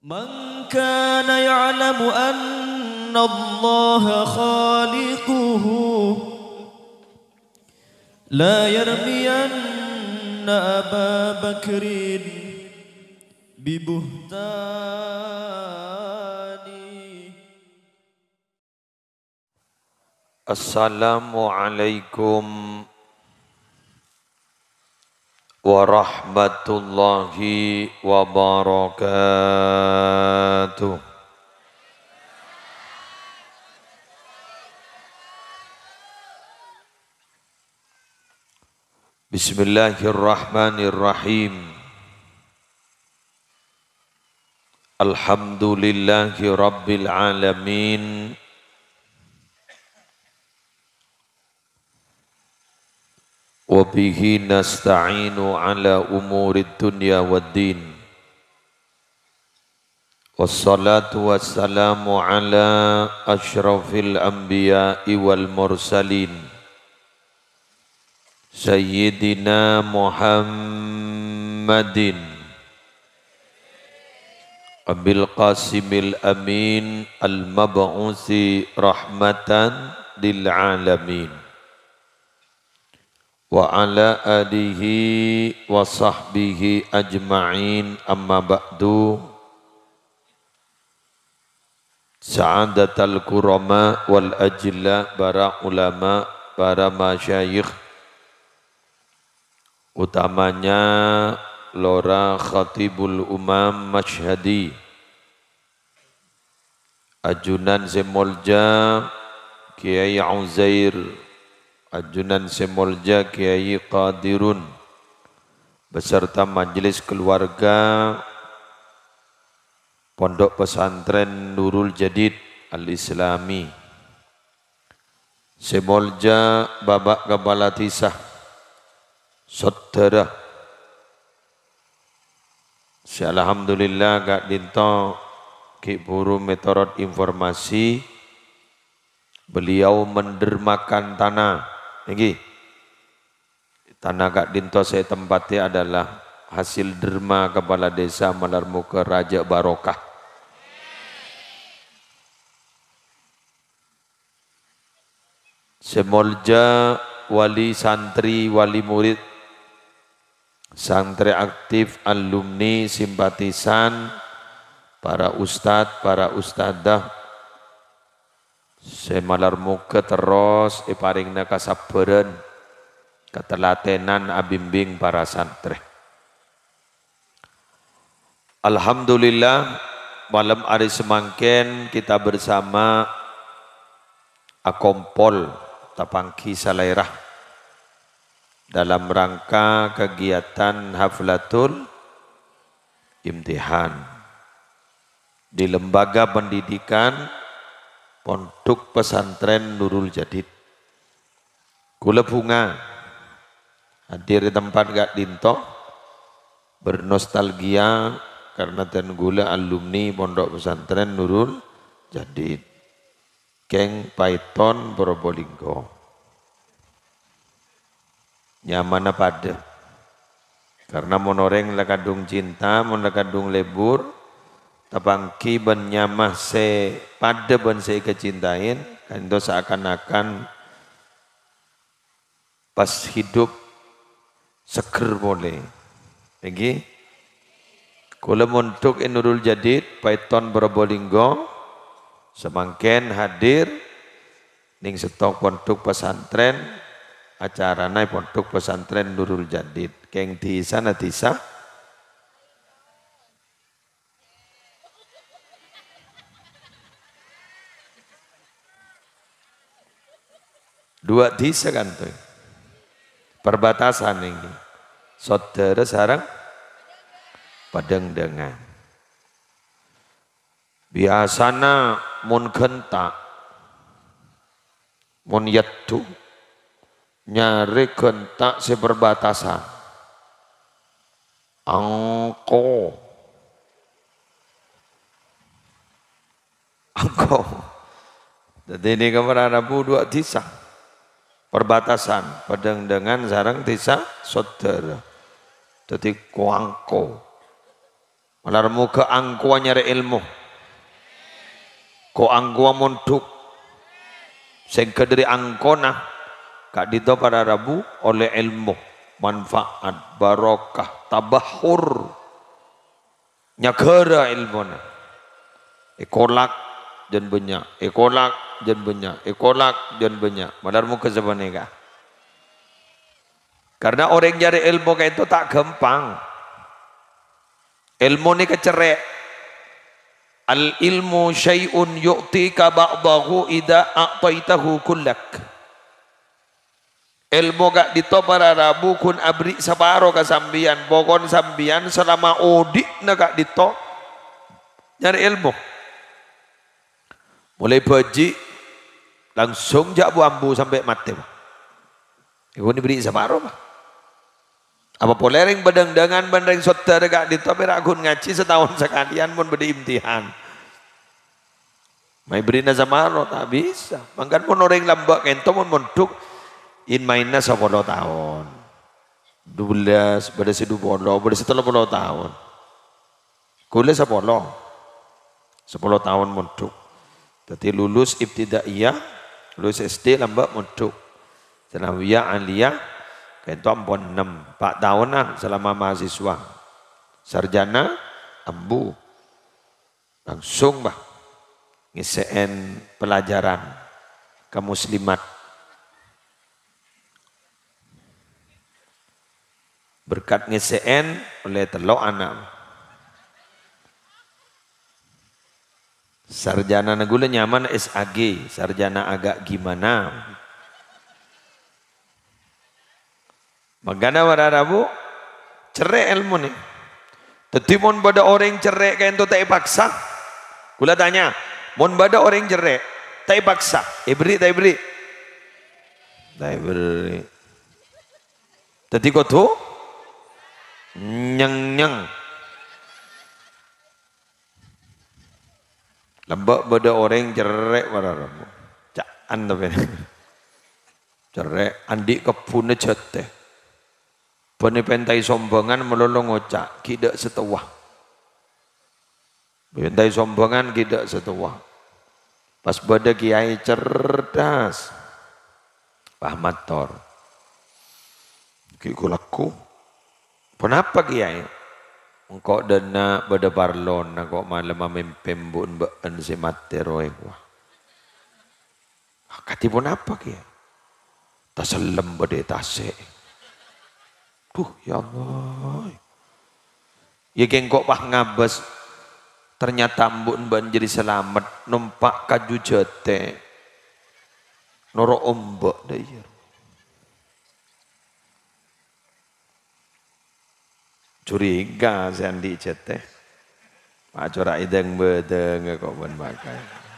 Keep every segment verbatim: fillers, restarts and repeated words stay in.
من كان يعلم أن الله خالقه لا يرمين أبا بكر ببهتان. Assalamualaikum warahmatullahi wabarakatuh. Bismillahirrahmanirrahim. Alhamdulillahi rabbil alamin. Wabihi nasta'inu ala umurid dunya waddin. Wassalatu wassalamu ala ashrafil anbiya'i wal mursalin. Sayyidina Muhammadin Abil Qasimil Amin al-mab'uthi rahmatan lil alamin. Wa ala alihi wa sahbihi ajma'in, amma ba'du. Sa'adatal kurama wal ajilla, para ulama, para masyayikh, utamanya Lora Khatibul Umam Masyhadi, Ajunan Semolja Kiai Uzair, Ajunan Semolja Kiai Qadirun, beserta majelis keluarga Pondok Pesantren Nurul Jadid Al-Islami, Semolja Babak Kepala Tisah, saudara. Alhamdulillah Kak Dinto Ki Buru Meteorot informasi, beliau mendermakan tanah. Ini tanah Kak Dinto saya tempati adalah hasil derma kepala desa Malarmuka Raja Barokah. Semolja wali santri, wali murid, santri aktif, alumni, simpatisan, para ustadz, para ustadzah, Semalarmuka terus iparingna kasabaran, ketelatenan abimbing para santri. Alhamdulillah malam hari semangken kita bersama Akompol Tapangki Salairah dalam rangka kegiatan Haflatul Imtihan di Lembaga Pendidikan Pondok Pesantren Nurul Jadid. Kula bunga hadir di tempat Kak Dinto, bernostalgia karena ten gula alumni Pondok Pesantren Nurul Jadid, Keng Python Probolinggo. Nyamana pada karena monoreng lakadung cinta, mon lakadung lebur, Tapangki ben nyamah se pada ben se kecintain, kan itu seakan-akan pas hidup seger boleh. Lagi, kula untuk Nurul Jadid Python Probolinggo semangken hadir ning stok pondok pesantren, acarana pondok pesantren Nurul Jadid. Keng di sana disa dua desa kan tuh, perbatasan ini, saudara sarang padang dengan. Biasana mun genta, mun yaitu nyari genta si perbatasan, angko, angko. Jadi ini kemarin Abu dua desa. Perbatasan padang dengan sarang desa saudara. Jadi kuangko. Malarmu ke angkuan nyari ilmu. Ko angkuan montuk. Sehingga dari angkona. Kak dito para rabu oleh ilmu. Manfaat, barokah, tabahur. Nyagara ilmu na. Ekolak dan banyak. Ekolak dan banyak. Ekolak dan banyak. Malarmu ke sebenarnya. Karena orang nyari ilmu kayak itu tak gampang. Ilmu ni kecerek. Al ilmu syai'un yu'tika ba'dahu idha a'taitahu kullak. Ilmu gak dito para rabu kun abri saparo ka sambian. Pokon sambian selama odik na gak dito. Nyari ilmu. Mulai baji langsung jak bu ambu sampai mati. Iku diberi saparo bah. Apa polereng bedang-dangan bandeng saudara gak ditopi ragun ngaji setahun sekalian pun beri imtihan. Mai beri nazamaro tak bisa. Mangkan pun orang lambak kento pun monduk in mainnya sepuluh tahun. dua belas, pada si dua puluh, pada si tiga puluh tahun. Kuliah sepuluh. sepuluh tahun monduk. Jadi lulus ibtidaiyah, lulus S D lambak monduk. Sanawiyah aliyah kento ampun enam, empat tahunan selama mahasiswa. Sarjana ambu. Langsung bah ngiseen pelajaran ke muslimat. Berkat ngiseen oleh telok anak. Sarjana negula nyaman S A G, sarjana agak gimana. Magana wararabu cerai ilmu nih. Tetimon pada orang cerai kayak itu tak paksa. Kula tanya, mon pada orang cerai tak paksa. Ibri tak ibri. Tak ibri. Teti kau tu nyang nyang. Lembak pada orang cerai wararabu. Cak anda benar. Cerai andi kepune jateh. Bani pentai sombongan melolong ngocak, kidak setuah. Pentai sombongan kidak setuah. Pas pada kiai cerdas. Pahmator. Kiku laku. Kenapa kiai? Engkau dana pada parlon, kok malam memimpin bun baan si matero wah. Kati pun apa kiai? Tasalem pada tasik. Duh ya Allah. Ya gengkok pah ngabas. Ternyata mbun banjiri selamat. Numpak kaju jete. Noro ombak dayar. Curiga seandi jete. Pak corak ideng bedeng kok ban bakai.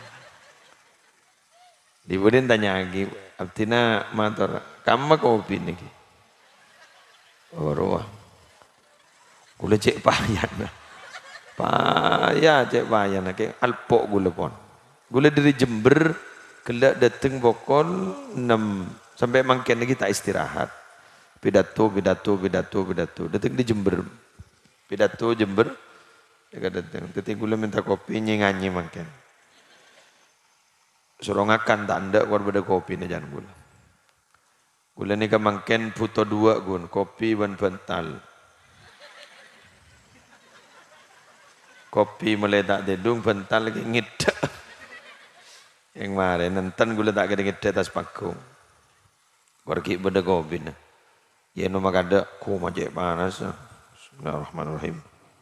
Dibudin tanya lagi. Abtina matur. Kamu kopi nih. Oh roh, gula cek payan, payah cek payan, kayak alpok gula pon, gula dari Jember, kelak dateng pokol enam sampai mangken lagi tak istirahat, pidato pidato pidato pidato, dateng di Jember, pidato Jember, ya dateng, tapi gula minta kopi nyanyi mangken, sorongakan tak anda keluar pada kopi nih jangan gula. Gula ni kemangken puto dua gun, kopi ban bental. Kopi meledak dedung, bental lagi ngida. Yang mare nenten gula tak kena ngida atas panggung. Pergi pada kopi na. Ya no makada ku majek panas. Bismillahirrahmanirrahim.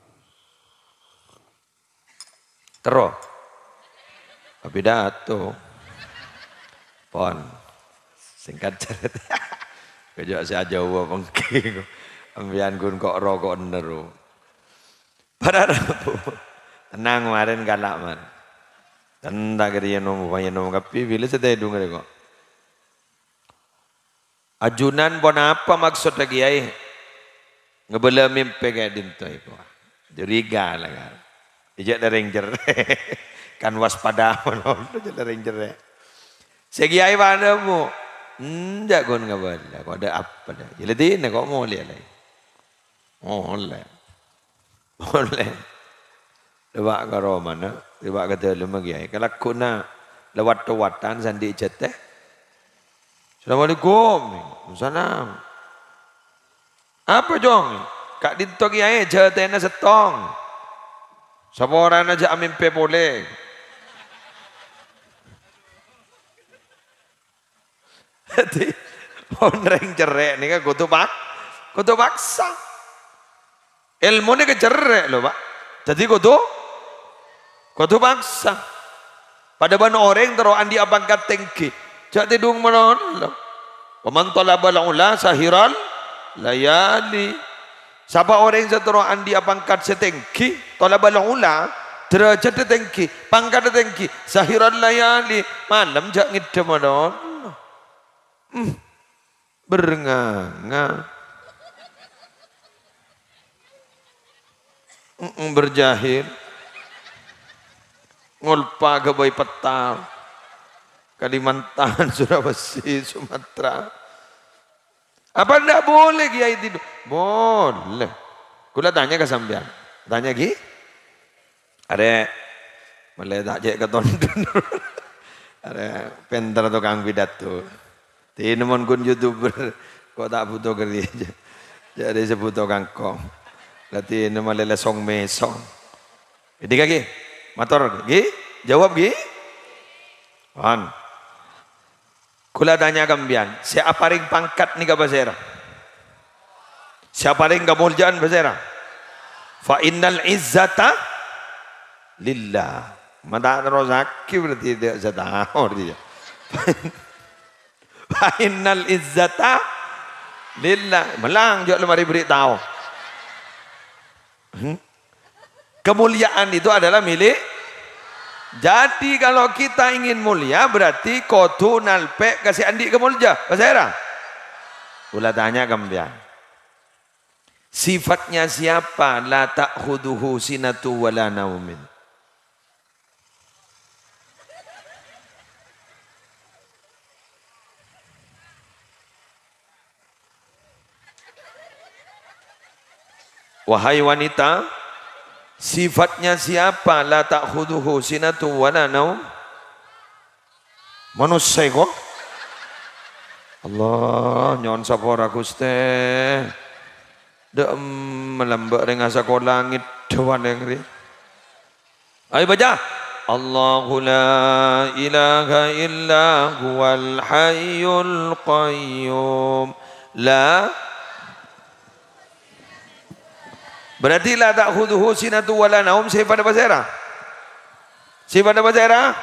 Terus. Tapi dato. Pon. Singkat cerita, kejauh saya jauh mungkin, ambian gun kok rokok neru. Pada rabu, tenang kemarin galak man. Tanda kerja nomu, banyak nomu kapi, bila saya dengar kok. Ajunan pun apa maksud lagi ay? Ngebela mimpi kayak dinto itu. Juriga lah kan. Ijak dereng jer, kan waspada mana, ijak dereng jer. Segi ay padamu. Enggak kau nggak boleh, kau ada apa dah? Jadi ini kau mau lihat lagi, boleh, boleh. lewat ke mana, lewat ke dalam lagi. Kalau kuna lewat tawatan sandi jateh. Assalamualaikum. Salam. Apa jong? Kak dinto kiai jatena setong. Siapa orang aja amin pe boleh. Jadi orang cerek ni kan kutu bak, kutu baksa. Ilmu ni kecerek loh pak. Jadi kutu, kutu baksa. Pada mana orang terus andi abang katengki. Jadi dung menon loh. Paman talabal ula sahiral layali. Siapa orang yang terus andi abang kat setengki, talabal ula derajat setengki, pangkat setengki, sahiral layali. Malam jak ngidam menon. Hmm, bernganga, mm, berjahil, ngulpa gabai petar, Kalimantan, Sulawesi, Sumatera. Apa tidak boleh kiai tidur? Boleh. Kula tanya ke sampean, tanya ki, ada, boleh tak cek ke tonton, ada pentar tukang pidato. Ini mon kun youtuber kok tak butuh kerja jadi sebutuh kangkong berarti ini malah lesong mesong jadi kaki motor gi jawab gi on kula tanya kambian siapa ring pangkat ni ka basera siapa ring kemuliaan basera fa innal izzata lillah mata rozaki berarti dia setahun dia Innal izzata lillah. Melang juga lemari beritahu. Hmm? Kemuliaan itu adalah milik. Jadi kalau kita ingin mulia berarti kotu nalpe kasih andi kemulja. Pasera. Ulah tanya kemudian. Sifatnya siapa? La ta'khuduhu sinatu wala naumin. Wahai wanita, sifatnya siapa? La ta'khuduhu sinatu wala naum. Manusia kok. Allah, nyon sapora Gusti. Dek melambak dengan sako langit dewan yang ri. Ayo baca. Allahu la ilaha illa huwal hayyul qayyum. La berarti la ta'khuduhu sinatu wala naum sifat apa sera? Sifat apa sera?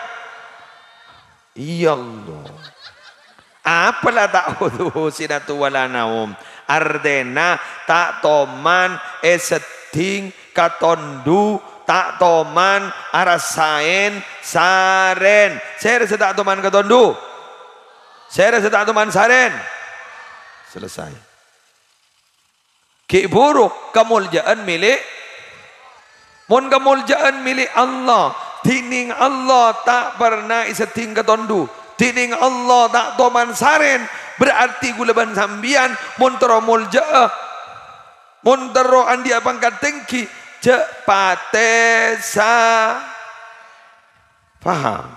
Ya Allah. Apa la ta'khuduhu sinatu wala naum? Ardena tak toman eseting katondu tak toman arasain saren. Sera setak toman katondu. Sera setak toman saren. Selesai. Ki buruk kemuliaan milik mun kemuliaan milik Allah tining Allah tak pernah iseting ketondu tining Allah tak toman saren berarti gulaban sambian mun tero mulja mun tero andi pangkat tengki cek patesa paham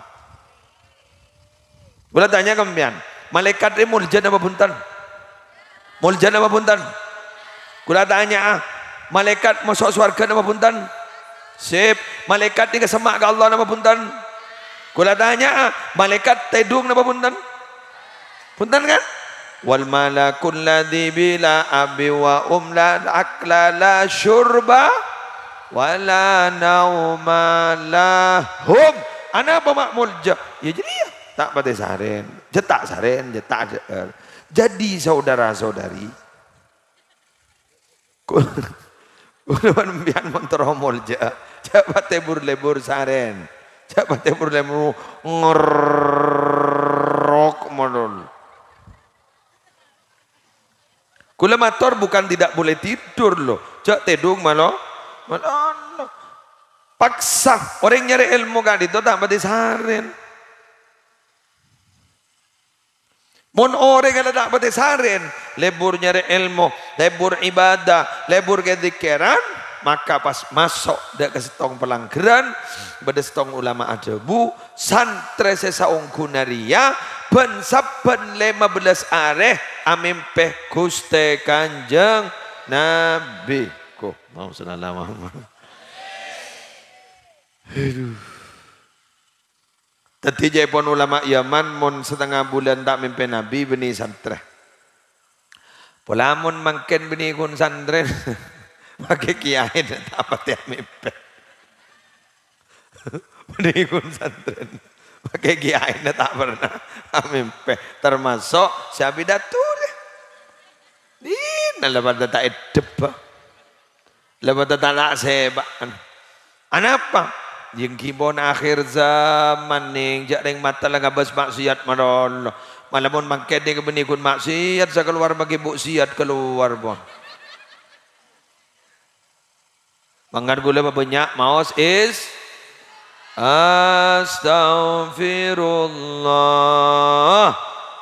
boleh tanya kempian malaikat ini mulja apa punten mulja apa punten kula tanya ah, malaikat masuk surga nama punten? Sip, malaikat ni kesemak ke Allah nama punten? Kula tanya ah, malaikat tedung nama punten? Punten kan? Wal malakul ladzi bila abi wa umla akla la syurba wala nauma lahum. Ana apa makmul ja? Ya jadi ya, tak pate saren. Jetak saren, jetak. Jadi saudara-saudari Kuliwan bian montoromol ja, cepat tebur lebur saren, cepat tebur lebur ngerok modal. Kulamator bukan tidak boleh tidur loh, cak tedung malo, malo. Paksa orang nyari ilmu kan itu tak mati saren. Mun orang yang tak mati saren, lebur nyari ilmu, lebur ibadah, lebur kezikiran, maka pas masuk dek ke setong pelanggaran beda setong ulama adebu santre sesaung kunaria ben saben lima belas areh amimpeh Gusti Kanjeng Nabi kok mau sallallahu Muhammad. Aduh. Tadi jepon ulama Yaman mon setengah bulan tak mimpin Nabi beni santre. Polamun mangken beni kun santren pakai kiai dan apa tiap mimpin. Beni kun santren pakai kiai dan tak pernah mimpin. Termasuk siapi datur. Ini lepas tak edep. Lepas tak nak sebab. Anapa? Yang kibon akhir zaman ning jak ring mata lah ngabas maksiat marol. Malamun mangked ning benikun maksiat sa keluar bagi buksiat keluar bon. Mangan gula banyak maos is astaghfirullah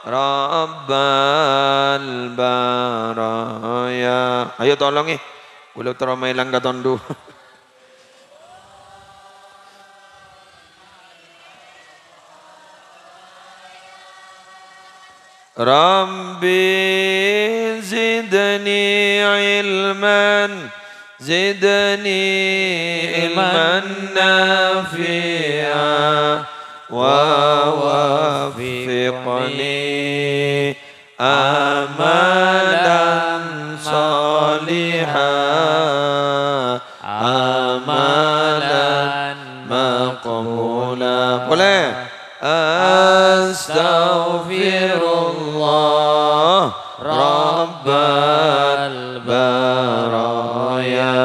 rabbal baraya. Ayo tolong eh. Gula teromai lang katondu. Rabbi zidni ilman zidni ilman nafi'a wa wafiqni amalan salihah amalan maqbula. Boleh? Astaghfirullah Rabbal baraya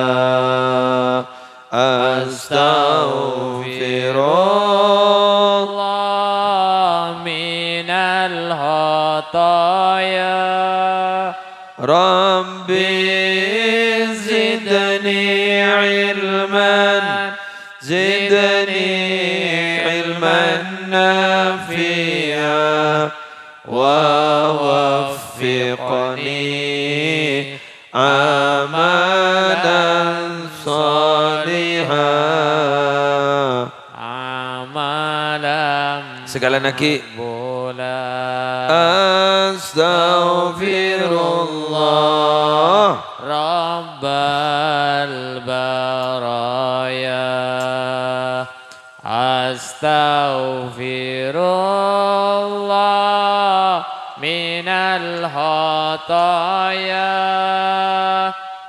Astaghfirullah minal khataya Rabbi zidni ilman zidni ilman nafi'a wa waffiqni amalan salihah amalan segala naki bola astaghfirullah rabbal baraya astaghfirullah minal khataya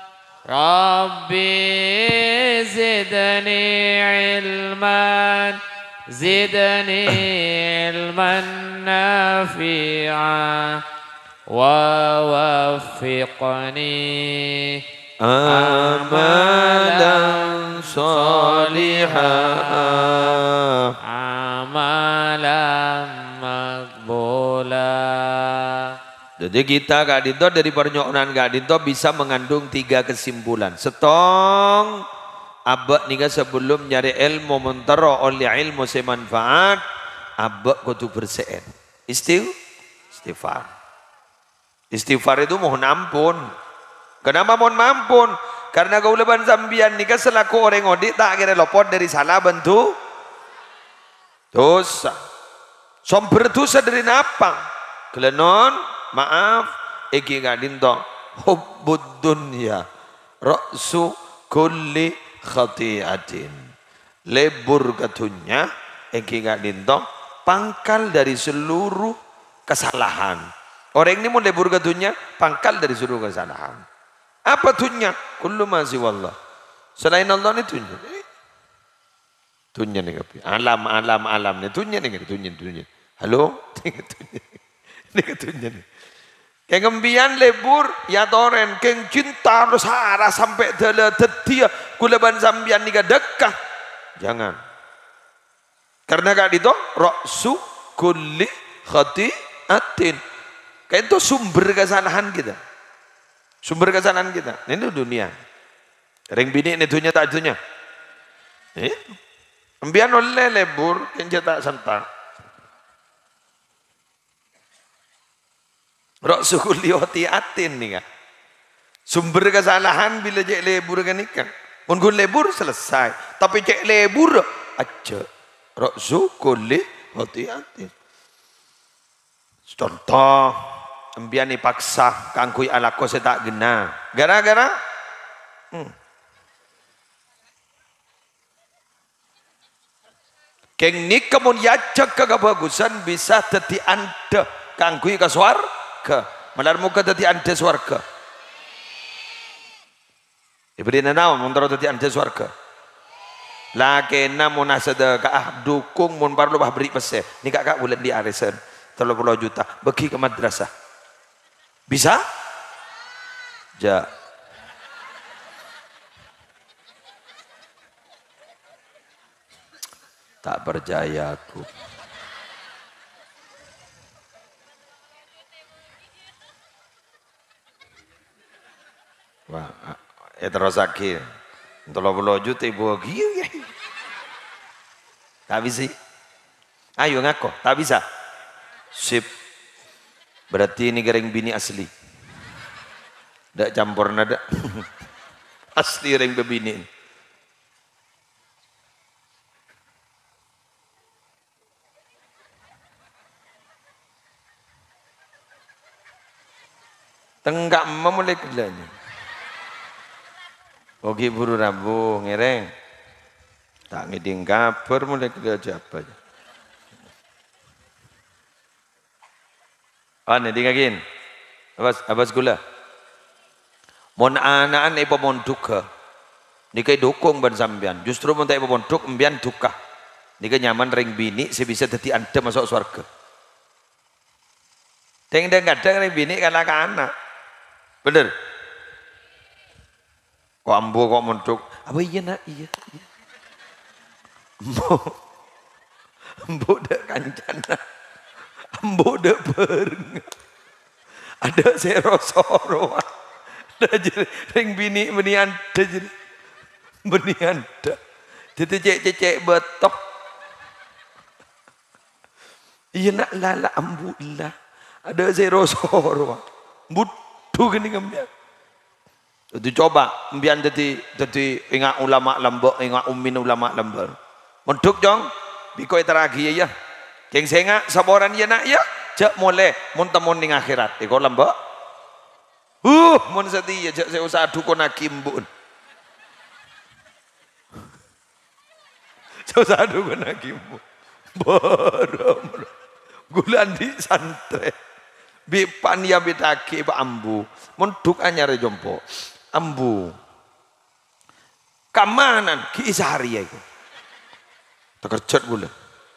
Rabbi zidni ilman zidni ilman nafi'a wa waffiqni amalan salihah amalan makbula. Jadi kita Kak Dinto dari pernyonan Kak Dinto bisa mengandung tiga kesimpulan. Setong abak nika sebelum nyari ilmu mentero oleh ilmu semanfaat abak kudu bersein. Istil istighfar. Istighfar itu mohon ampun. Kenapa mohon ampun? Karena kaulaban sambian nika selaku orang odik tak kira lopot dari salah bentuk dosa. Somber dosa dari napa? Kelenon maaf iki Kak Dinto hubbud dunya ra'su kulli khati'atin. Lebur katunya iki Kak Dinto pangkal dari seluruh kesalahan. Orang ini mau lebur katunya pangkal dari seluruh kesalahan. Apa tunya? Kullu ma siwallah. Selain Allah ini tunya. Tunya nih kapi. Alam alam alam nih tunya nih tunya tunya. Halo? Tunya. Nih tunya nih. Keng kembian lebur ya toren keng cinta harus harah sampai dala tetia kulaban sambian nika dekah. Jangan. Karena Kak Dito ra'su kulli khati'atin. Kayak itu sumber kesalahan kita. Sumber kesalahan kita. Ini dunia. Ring bini ini dunia tak dunia. Eh? Kembian oleh lebur keng cetak santak. Ra'su kulli khati'atin nih kan. Sumber kesalahan bila jek lebur kan ikan. Mun gun lebur selesai. Tapi cek lebur aja. Rok zukuli hati-hati. Contoh, embian dipaksa kangkui ala ko tak gena. Gara-gara hmm. Keng ni kemun yajak kebagusan bisa teti anda kangkui ke swarga. Malar muka teti anda swarga. Ibri nanaw mun taro teti anda swarga. Laki namun asada ka ah dukung mun parlo bah beri pese. Ni kakak bulan di arisan tiga puluh juta bagi ke madrasah. Bisa? Ja. Tak percaya aku. Wah, ya terus lagi. tiga puluh juta ibu giu ya. Tak bisa. Ayo ngaku, tak bisa. Sip. Berarti ini goreng bini asli. Dak campur nada. Asli goreng bebini. Tenggak memulai kelanya. Oke buru rabu ngereng. Tak ngiding kabar mulai kerja apa aja. Ah nih tinggalin. Abas abas gula. Mon anaan ipo mon duka. Nikai dukung ban sambian. Justru mon tak ipo mon duk embian duka. Nikai nyaman ring bini sebisa teti anda masuk surga. Teng deng kadang ring bini kalah ke anak. Bener. Kok ambu kok mondok. Apa iya nak? Iya. iya. Ambu. Ambu dak kancana. Ambu dak bareng. Ada serosoro. Ada jadi ring bini beni anda jadi. Beni anda. Jadi cek-cek betok. Iya nak lala ambu lah. Ada serosoro. Butuh gini ngambil. Itu coba mbian jadi jadi ingat ulama lembok ingat ummin ulama lembok menduk jong bikoi teragi ya keng senga saboran ya nak ya jak mulai mun temun ning akhirat iko lembok uh mun setia jak saya usah dukun hakimbun saya usah dukun hakimbun borom gulan di santre bipan ya bitaki ba ambu menduk anyar jompo ambu kamanan ki isahari ya itu terkerjat gula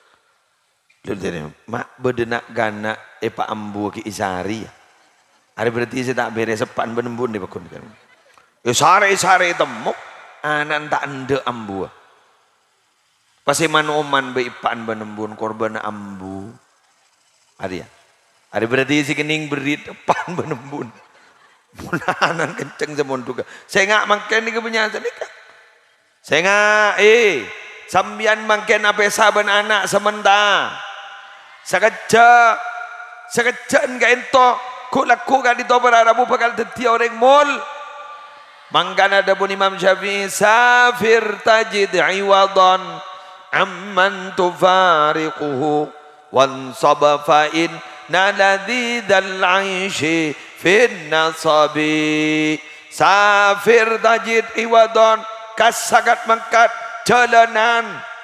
lalu mak bedenak gana epa ambu ki isahari ya hari berarti saya tak beres sepan benembun di bakun kan ya sare sare temuk anan tak ende ambu pasti manoman beipan benembun korban ambu hari ya hari berarti si kening berit depan benembun munahanan kenceng semon juga. Saya ngak mangken ni kebenyasan ni kan. Saya ngak eh sambian mangken apa saban anak sementara. Sekejap sekejap enggak ento ku laku kan di tobar Arabu bakal dadi orang mul. Mangkan ada pun Imam Syafi'i safir tajid iwadan amman tufariquhu wan sabafain naladhi dal aishi fin nasabi safir tajid iwadon kasagat mangkat jalanan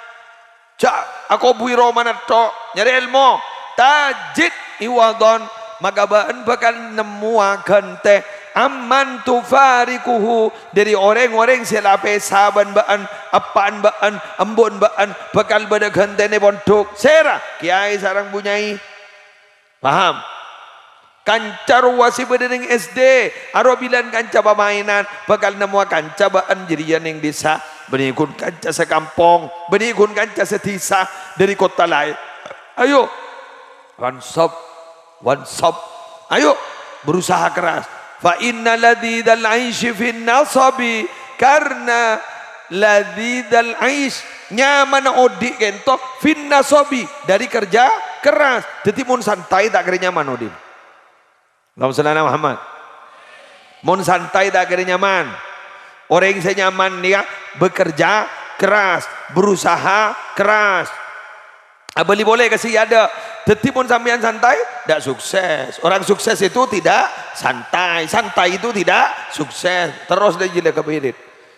cak aku bui romanat to nyari ilmu tajid iwadon magabaan bakal nemu akan teh amman tufarikuhu dari orang-orang selape saban baan apaan baan embon baan bakal pada gantene pondok serah kiai sarang bunyai paham kancar wasi bedeng S D arobilan kanca pamainan bakal nemu kanca baan jerian yang desa benikun kanca sekampung benikun kanca setisa dari kota lain ayo one stop one stop ayo berusaha keras fa inna ladzidal aishi fin nasabi karena ladzidal aish nyaman odik kento fin nasabi dari kerja keras jadi mun santai tak kira nyaman odin Allahumma shalli ala Muhammad mun santai tak kira nyaman Orang yang saya nyaman dia bekerja keras, berusaha keras. Beli boleh kasih ada. Tetipun sampean santai, tidak sukses. Orang sukses itu tidak santai, santai itu tidak sukses. Terus dia jadi kepirit.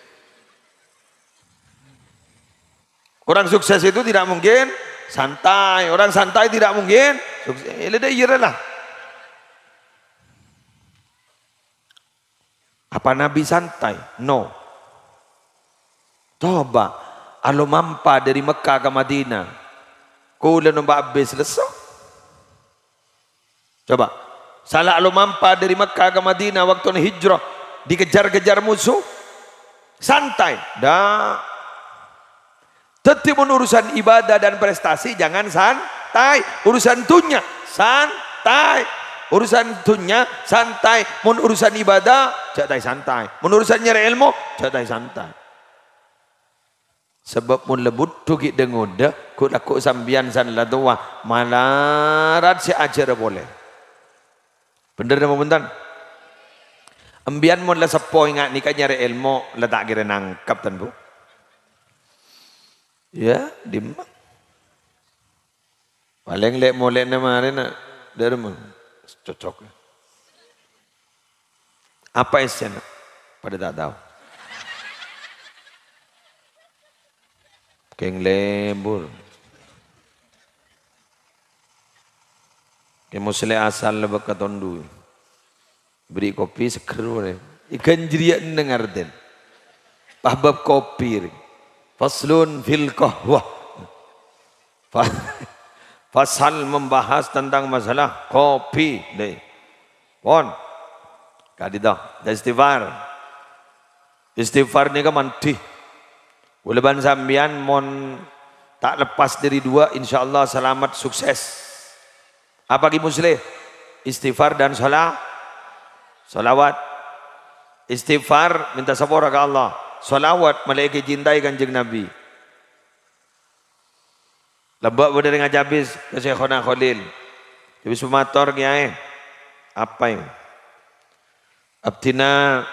Orang sukses itu tidak mungkin santai. Orang santai tidak mungkin sukses. Ini dia lah. Apa Nabi santai? No. Coba, alo mampa dari Mekah ke Madinah. Kula nombak habis selesai. Coba, salah alo mampa dari Mekah ke Madinah waktu hijrah dikejar-kejar musuh. Santai. Dah. Tetap urusan ibadah dan prestasi jangan santai. Urusan dunia santai. Urusan dunia santai. Mun urusan ibadah jangan santai. Mun urusan nyari ilmu jangan santai. Sebab mun lebut tukik dengoda ku laku sambian san ladwa malarat si ajar boleh. Bener nama bentan. Ambian mun la sepo ingat nikah nyari ilmu la tak kira nangkap tan bu. Ya, dimang. Paling lek molek nama arena dari mana? Cocok. Apa isinya? Pada tak tahu. Keng lembur. Keng musle asal lebak katondu. Beri kopi seker boleh. Ikan jeria dengar den. Pahbab kopi. Faslun fil qahwah. Fasal membahas tentang masalah kopi. Deh. Pon. Kadidah. Istighfar. Istighfar ni kan mantih. Uleban sambian mon tak lepas dari dua, insya Allah selamat sukses. Apa ki muslih? Istighfar dan salat. Salawat. Istighfar minta sapura ke Allah. Salawat malaikat cintai kanjeng Nabi. Lebak pada dengan habis ke Syekhona Khalil. Habis pemator kiai. Apa yang? Abtina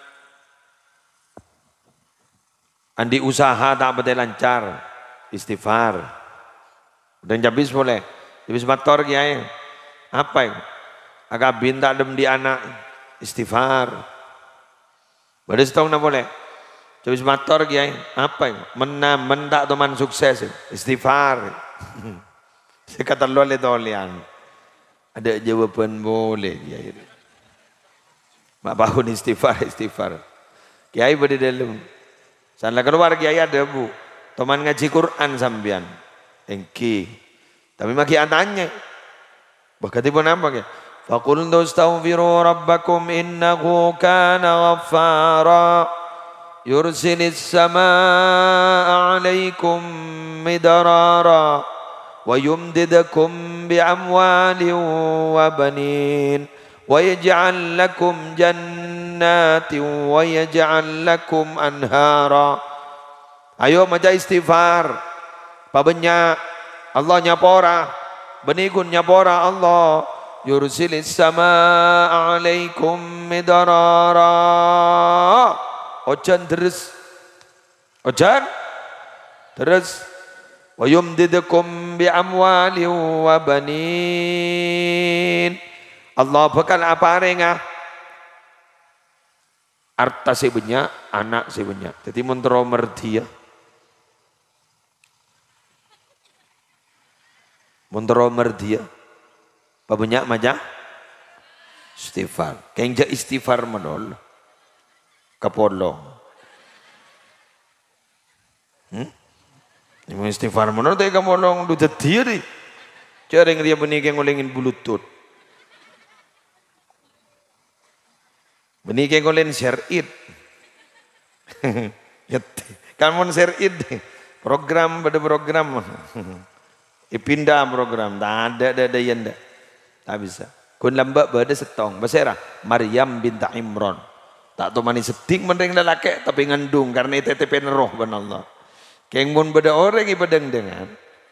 andi usaha tak betul lancar, istighfar. Dan habis boleh, habis motor kiai. Apa yang? Agak bintak dem di anak, istighfar. Pada setahun nak boleh. Habis motor kiai. Apa yang? Menam, mendak teman sukses, istighfar. Saya kata loleh tolian. Ada jawaban boleh kiai. Mak bahun istighfar, istighfar. Kiai pada dalam. Salah keluar kiai ada bu, teman ngaji Quran sambian, engki. Tapi maki anaknya, berkati pun apa ke? Faqul tastaghfiru rabbakum innahu kana ghaffara yursilis samaa'a 'alaikum midrara wa yumdidukum bi amwalin wa banin wa yaj'al lakum jannatin wa yaj'al lakum anhara. Ayo maca istighfar. Pabenya Allah nyapora, benikun nyapora Allah. Yursilis samaa 'alaikum midrara. Ojan terus. Ojan terus. Wa yumdidukum bi amwalin wa banin. Allah bakal apa rengah? Harta sebanyak, anak sebanyak. Jadi mentero merdia. Mentero merdia. Banyak maja istighfar. Kenja istighfar menol. Kapolong. Hmm? Ini istighfar menol tapi kapolong du jadi. Cara yang dia benih yang ngolengin bulutut. Benih yang ngolengin syar'id. Kamu syar'id program pada program. Ipindah program. Tak ada ada ada yang tak. Tak bisa. Kun lambak berada setong. Basera Maryam binta Imran. Tak tahu mani seting mendeng lelaki tapi ngandung karena itu T P roh ban Allah. Keng mun beda orang ibadeng dengan.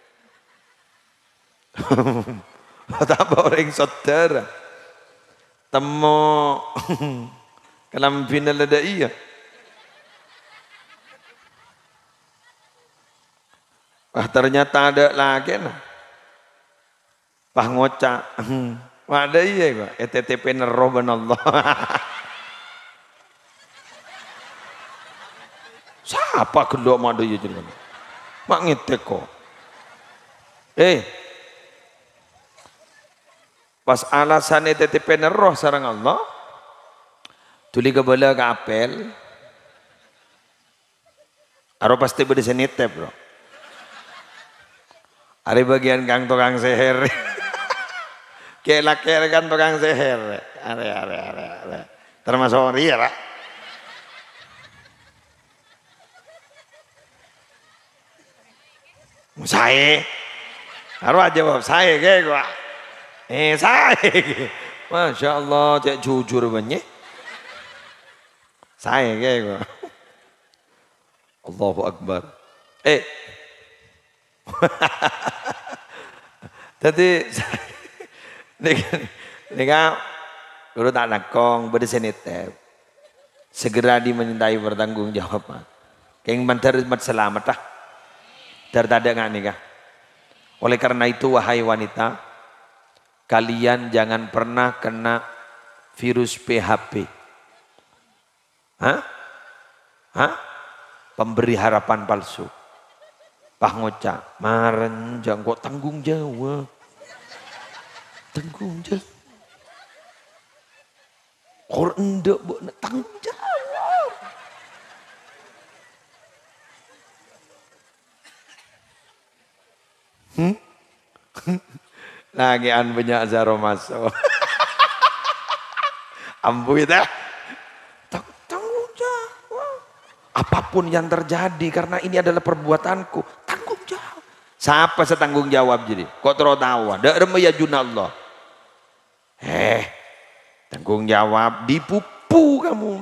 Tak apa orang saudara. Temo kalam final ada iya. Wah ternyata ada lagi nah. Pah ngocak. Ada iya gua. E T T P neroh benallah. Siapa kedok madu ya jadi. Mak ngetek kok. Eh. Pas alasan E T T P neroh sarang Allah. Tuli kebala ke apel. Aro pasti beda senitep bro. Hari bagian kang tukang seher. Kelak-kelak kan tukang seher. Are are are are. Termasuk ria lah. Saya. Harus jawab saya kayak gua. Eh saya. Masya Allah cek jujur banyak. Saya kayak gua. Allahu Akbar. Eh. Jadi nika dulu tak nakong bersenitep segera dimintai bertanggung jawab mah keng banter mat selamat lah tertada nggak nikah. Oleh karena itu wahai wanita kalian jangan pernah kena virus P H P. Hah? Hah? Pemberi harapan palsu. Pah ngocak, maren jangan kok tanggung jawab. Tanggung jawab. Kor endek buat tanggung jawab. Hmm? Lagi an banyak zaro masuk. Ambu itu. Tanggung jawab. Apapun yang terjadi karena ini adalah perbuatanku. Siapa setanggung jawab jadi? Kok terus tawa? Dak remaya junallah. Eh, tanggung jawab dipupu kamu.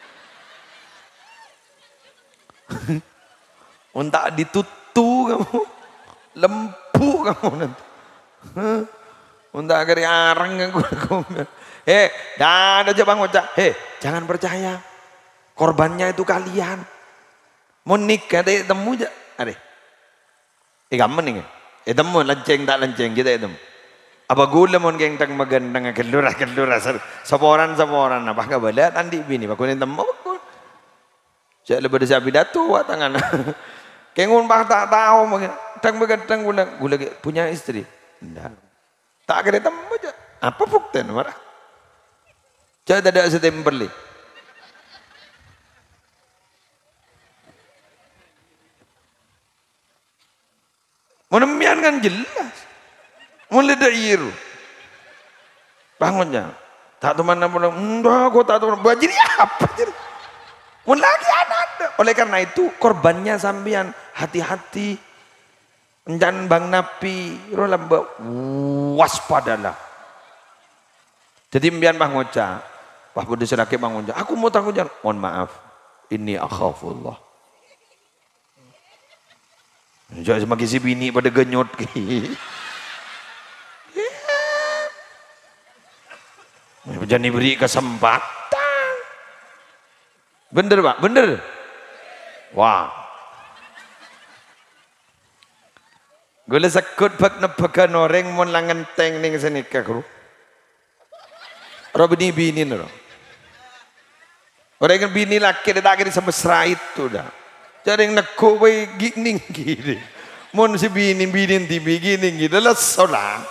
Untak ditutu kamu. Lempu kamu nanti. Untak kari arang aku. Eh, dah ada coba ngocak. Eh, jangan percaya. Korbannya itu kalian. Mau nikah deh temu aja. Ada. Eh kamu nih, eh temu lenceng tak lenceng kita itu. Apa gula mon geng tang magandang kendura kendura saporan saporan apa kabar tandi bini bakun temu bakun. Saya lebih dari pidato wa tangan. Kengun bah tak tahu mungkin tang magandang gula gula punya istri. Enggak. Tak kira temu aja. Apa bukti marah? Saya tidak setempel li. Menemian kan jelas. Mulai dari itu. Bangunnya. Tak teman apa enggak kok tak teman. Jadi apa jadi? Mulai lagi ada. Oleh karena itu korbannya sampean hati-hati. Jangan bang napi. Rola waspadalah. Jadi mbian bang ngoca. Pak Budi sedake bang ngoca. Aku mau tanggung jawab. Mohon maaf. Ini akhafullah. Jangan semakin si bini pada genyot ki. Jangan diberi kesempatan. Bener pak, bener. Wah. Gue sekut bak nebakan orang mon langan teng ning senika kru. Rob bini bini nro. Orang bini laki dia tak kira semesra itu dah. Cari neko bayi gini gini, mon si bini bini ti begini gitu lah solang.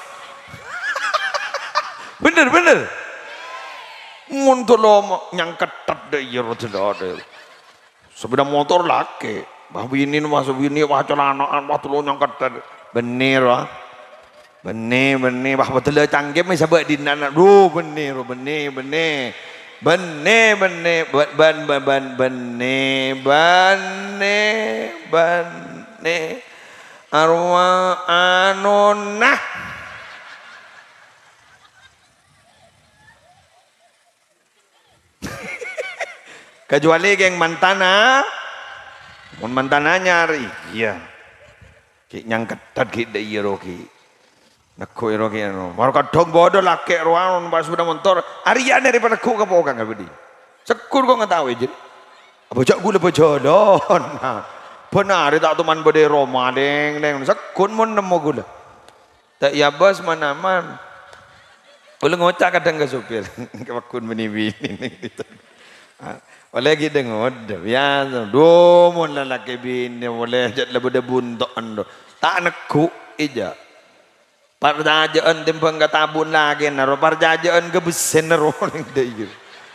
Bener bener, mon tu lo yang ketat deh ya roda deh. Sepeda motor laki, bah bini masuk bini bah celana, bah tu lo yang ketat, bener lah, bener bener, bah betul canggih macam buat di nana, do bener bener bener. Bene bene ban ban ban bene bane bane arwah anona kecuali geng mantana mon mantana nyari iya ki nyang ketat ki de iya roki nakko ero ki no mar kadong bodoh laki ruang pas sepeda motor arian daripada ku kapo kang gede sekur kok nggak tahu aja apa jak gue lebih jodoh nah Benar tak tuman bode Roma deng deng sekun mun nemu gula. Tak ya bos manaman. Ulu ngocak kadang ke supir. Kewakun meniwi ini gitu. Oleh kita ngod biasa. Do mun lalaki bini boleh jat lebu debun tok ando. Tak neku ija. Parjajaan timbang katabun lagi naro parjajaan ke besen naro ning deui.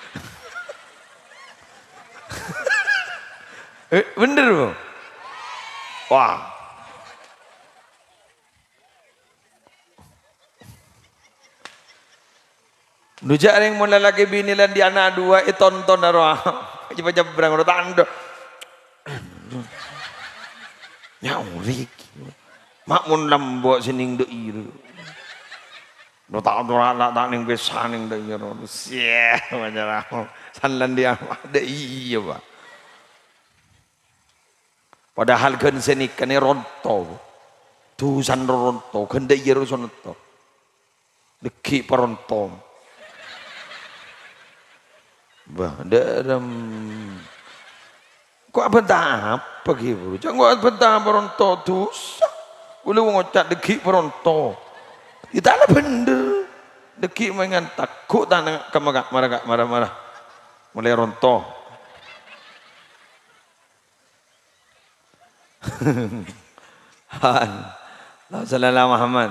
Eh bener Bu. Wah. Nujak ring mun lalaki bini lan di anak dua e tonton naro. Coba jebrang ro tando. Nyauri. Mak mun lambok sining deui. Do tak ora tak ning besan ning deui ro. Sia manjara. Sanlan dia ada iya Pak. Padahal kan senikane ronto. Tusan ronto kan deui ro sonto. Deki peronto. Bah, dalam kok bentah apa gitu? Jangan bentah peronto dosa. Ulu ngocak deki peronto. Itu ada bener. Deki mengan takut tanah kemarah marah marah marah. Mulai ronto. Han. La sallallahu Muhammad.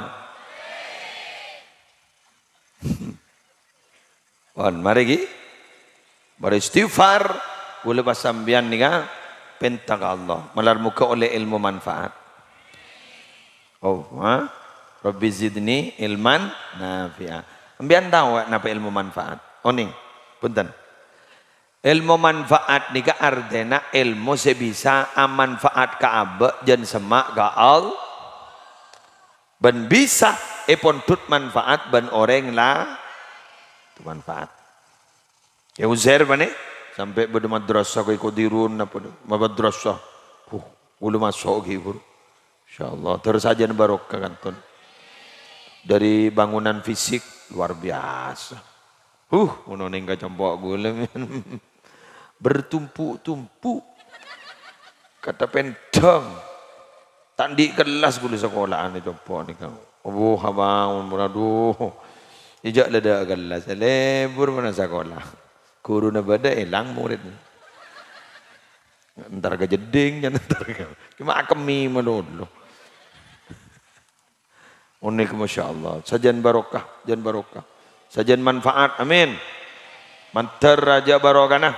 Wan, mari ki. Beristighfar boleh pasambian nih kan pentak Allah malar muka oleh ilmu manfaat. Oh, ha? Rabbi zidni ilman nafi'a. Ambian tahu napa ilmu manfaat? Oning, punten. Ilmu manfaat nih ka artena ilmu sebisa amanfaat ka abe jan semak ka al ben bisa epon tut manfaat ben orang lah tu manfaat. Ya uzair mana? Sampai pada madrasah kau ikut dirun apa? Madrasah, uh, ulu masuk gitu. Insyaallah terus aja barokah kanton. Dari bangunan fisik luar biasa. Uh, unoning kacambok gula bertumpuk-tumpuk. Kata pentang. Tandi kelas gula sekolahan itu apa ni kau? Oh, abang, aduh. Ijak leda kelas, lebur mana sekolah. Guru na bada hilang murid. Ntar ke jeding, ntar ke. Cuma kami menurut. Unik masya Allah. Sajian barokah, sajian barokah, sajian manfaat. Amin. Mantar raja barokah.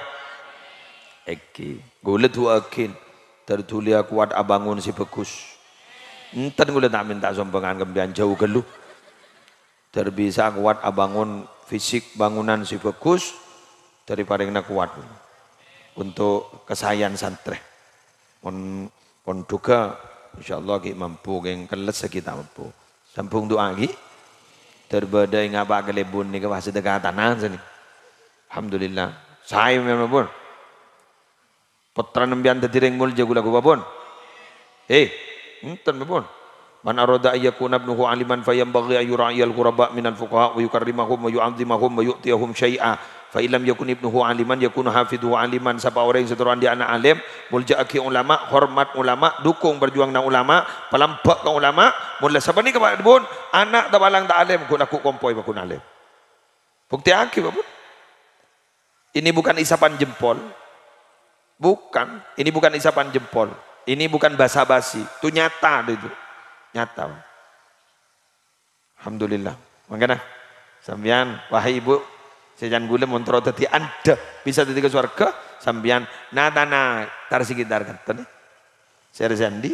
Eki, gula tu akin. Tertulia kuat abangun si bagus. Ntar gula tak minta sombangan kembian jauh ke lu. Terbisa kuat abangun fisik bangunan si bagus. Dari paling kuat untuk kesayan santri. Pon pon duga insyaallah ki mampu geng keles kita mampu. Sampung doa ki terbadai ngapa kelebun ni ke bahasa dekatanan sini. Alhamdulillah. Saya memang pun. Putra nembian tadi ring mulja gula gua pun. Eh, enten pun. Man arada ayyakuna ibnuhu aliman fayambaghi ayyura'iyal quraba minal fuqaha wa yukarrimahum wa yu'azzimahum wa yu'tiyahum syai'a fa illam yakun ibnuhu aliman yakunu hafidhuhu aliman. Siapa orang yang seteruan dia anak alim mulja aki ulama, hormat ulama, dukung berjuang na ulama, pelambak ka ulama. Mula siapa ni kepada pun anak tabalang tak alim ku laku kompoi bakun alim. Bukti aki pun. Ini bukan isapan jempol. Bukan, ini bukan isapan jempol. Ini bukan basa-basi, itu nyata itu. Nyata. Alhamdulillah. Makanya sambian wahai ibu sejan gula montro tadi anda bisa tadi ke surga sambian natana tar sekitar kata nih. Saya sandi.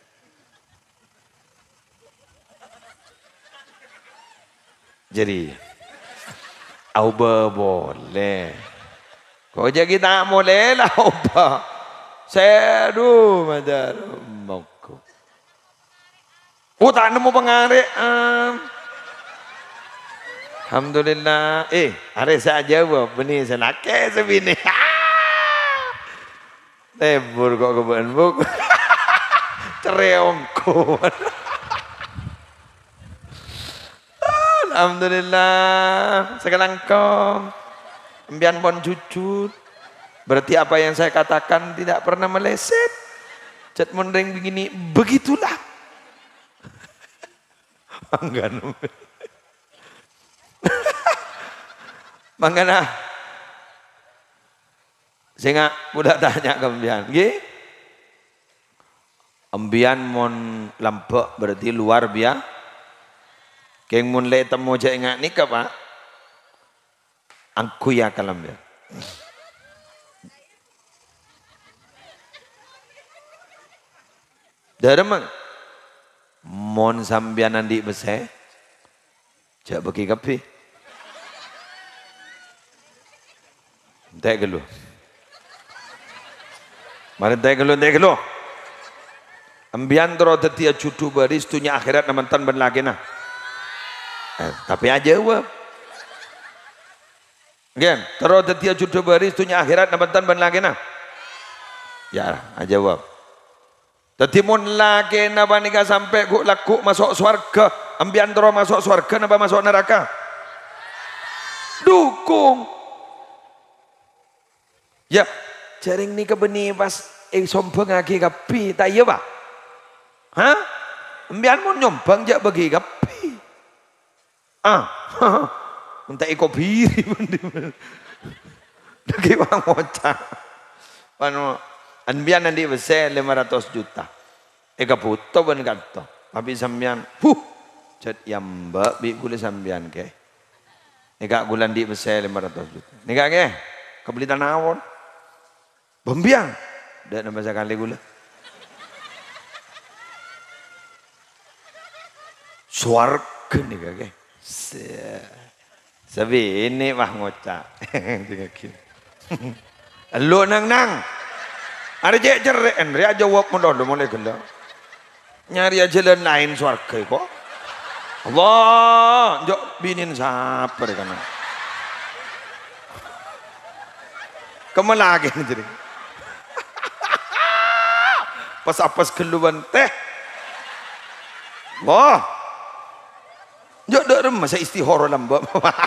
Jadi auba boleh. Kau jadi tak boleh lah auba. Saya du madar mau. Oh tak nemu pengarik. Um. Alhamdulillah. Eh, hari saya jawab. Benih saya nak ke sebini. Lebur kok kebetulan buk. Cereongku. Alhamdulillah. Sekarang kau. Embian pon jujur. Berarti apa yang saya katakan tidak pernah meleset. Cat menreng begini, begitulah. Manggan. Mangana. Sehingga budak tanya ke ambian, nggih. Ambian mon lampek berarti luar biasa. Keng mun le temu je ingat nikah Pak. Angku ya kalam dia. Daremang mon sambian andi bese. Jak bagi kapi. Entek gelu. Mari entek gelu, entek gelu. Ambian tro tetia cutu baris tunya akhirat namantan ben lagi nah. Eh, tapi aja jawab. Gen, tro tetia cutu baris tunya akhirat namantan ben lagi nah. Ya, aja jawab. Tadi mun lagi napa nikah sampai ku laku masuk surga, ambian tro masuk surga napa masuk neraka? Dukung. Ya, jaring nikah beni pas eh sombong lagi kapi, tak iya Pak? Hah? Ambian mun nyombang jak bagi kapi. Ah, minta iko biri lagi wang ngocak. Pano ambian nanti besar lima ratus juta. Eka puto ben kanto. Tapi sambian, huh, cat yamba bi gula sambian ke. Eka gulan di besar lima ratus juta. Nika ke, kebeli tanawon. Bambiang, dah nama sekali gula. Suarga nika ke. Sabi ini mah ngocak. Lu nang nang. Ada je jeren, ria jawab mundur mulai gila. Nyari aja jalan lain suarga kok. Allah, jok binin sabar kan. Kamu lagi nih jadi. Pas-pas keluhan teh. Wah. Jok dak remah saya istihara lambak.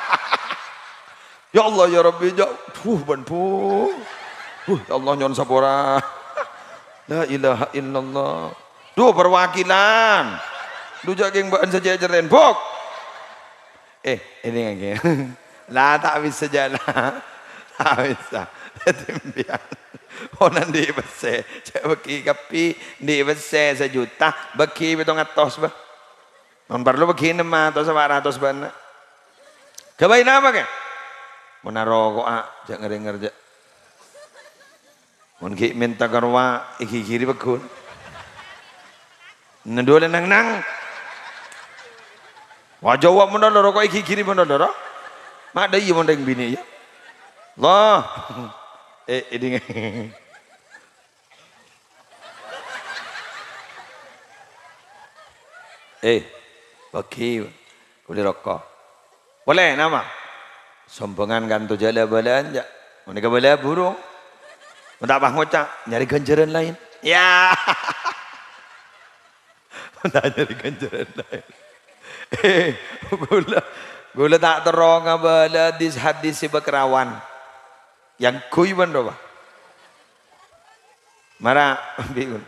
Ya Allah ya Rabbi, jok puh ban puh. Uh, ya Allah nyon sapora. La ilaha illallah. Duh perwakilan. Duh jaging mbak saja jeren bok. Eh, ini lagi. Lah tak bisa jalan. Tak bisa. Timbian. Oh nanti bese. Cek bagi kapi di bese sejuta. Bagi betul ngatos bah. Non perlu bagi nama atau sama ratus bana. Kebaik apa ke? Menaro kok ah. Jangan dengar je. Mungkin minta karwa iki kiri bekun. Nendole nang nang. Wajah wak menolor kok iki kiri menolor. Mak dah iya mondeng bini ya. Allah. Eh ini. Eh, bagi boleh rokok. Boleh nama. Sombongan kan tu jala balan je. Mereka bala burung. Tak apa ngocak, nyari ganjaran lain. Ya. Tak nyari ganjaran lain. Eh, gula, gula tak terong abala dis hadis si Bakrawan. Yang kui ban doa. Mara bigun.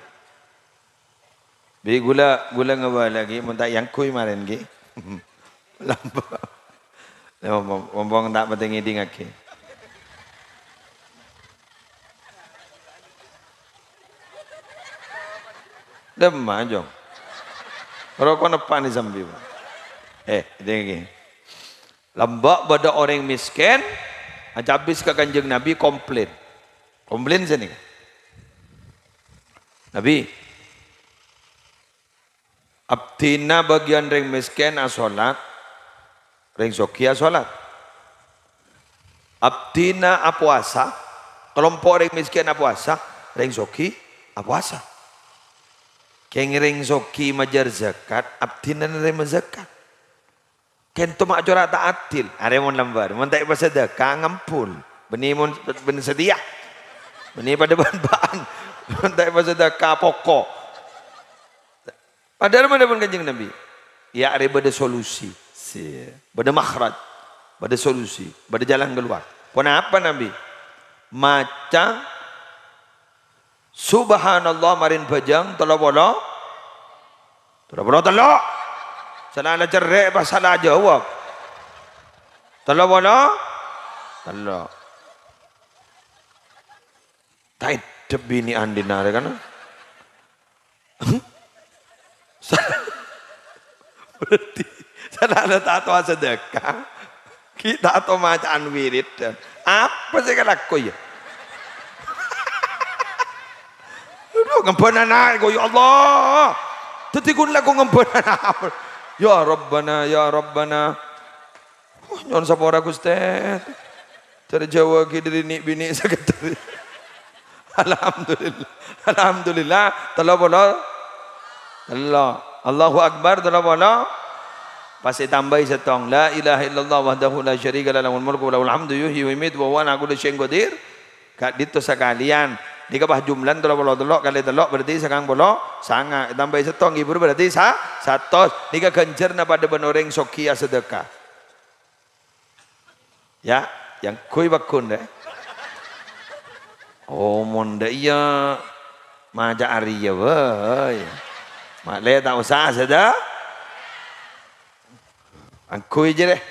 Bi gula gula ngabala lagi, minta yang kui maren gi. Lambat. Ngomong tak penting ini ngaki. Demam jong. Rokok nepan di sambil. Eh, ini. Lambak pada orang miskin, habis ke kanjeng Nabi komplain. Komplain sini. Nabi, abdina bagian ring miskin asolat, ring sokia solat. Abdina apuasa, kelompok ring miskin apuasa, ring soki apuasa. Kengering soki majar zakat, abdina nerima zakat. Kento mak corak tak adil, ada mon lambar, mon tak pasal sedekah ngampul, benih mon benih sedia, benih pada bahan-bahan, mon tak pasal sedekah pokok. Padahal mana pun kanjeng Nabi, ya ada pada solusi, pada makhraj, pada solusi, pada jalan keluar. Pun apa Nabi? Maca Subhanallah marin bajang telo bola. Telo bola telo. Salah ada cerai pas salah jawab. Telo bola telo. Tai debini andina kan. Berarti salah ada tato sedekah. Kita atau macaan wirid. Apa sih kan aku ya? Aduh, ngempenan aku ya Allah. Tetikun lagu ngempenan aku. Ya Rabbana, ya Rabbana. Oh, nyon sapora Gusti. Dari Jawa ki dari ni bini sekretari. Alhamdulillah. Alhamdulillah. Telo bola. Allah. Allahu Akbar telo bola. Pasti tambahi setong. La ilaha illallah wahdahu la syarika lah lahul mulku wa lahul hamdu yuhyi wa yumiitu wa huwa ala kulli syai'in qadir. Kak dito sekalian. Jika bah jumlah telo bola telo kali telo berarti sekarang bola sanga tambahi setong ibu berarti sa satu. Jika gencer na pada benoreng sokia sedekah. Ya, yang kui bakun deh. Oh monde iya maja Arya woi. Mak le tak usah sedekah. Aku aja deh.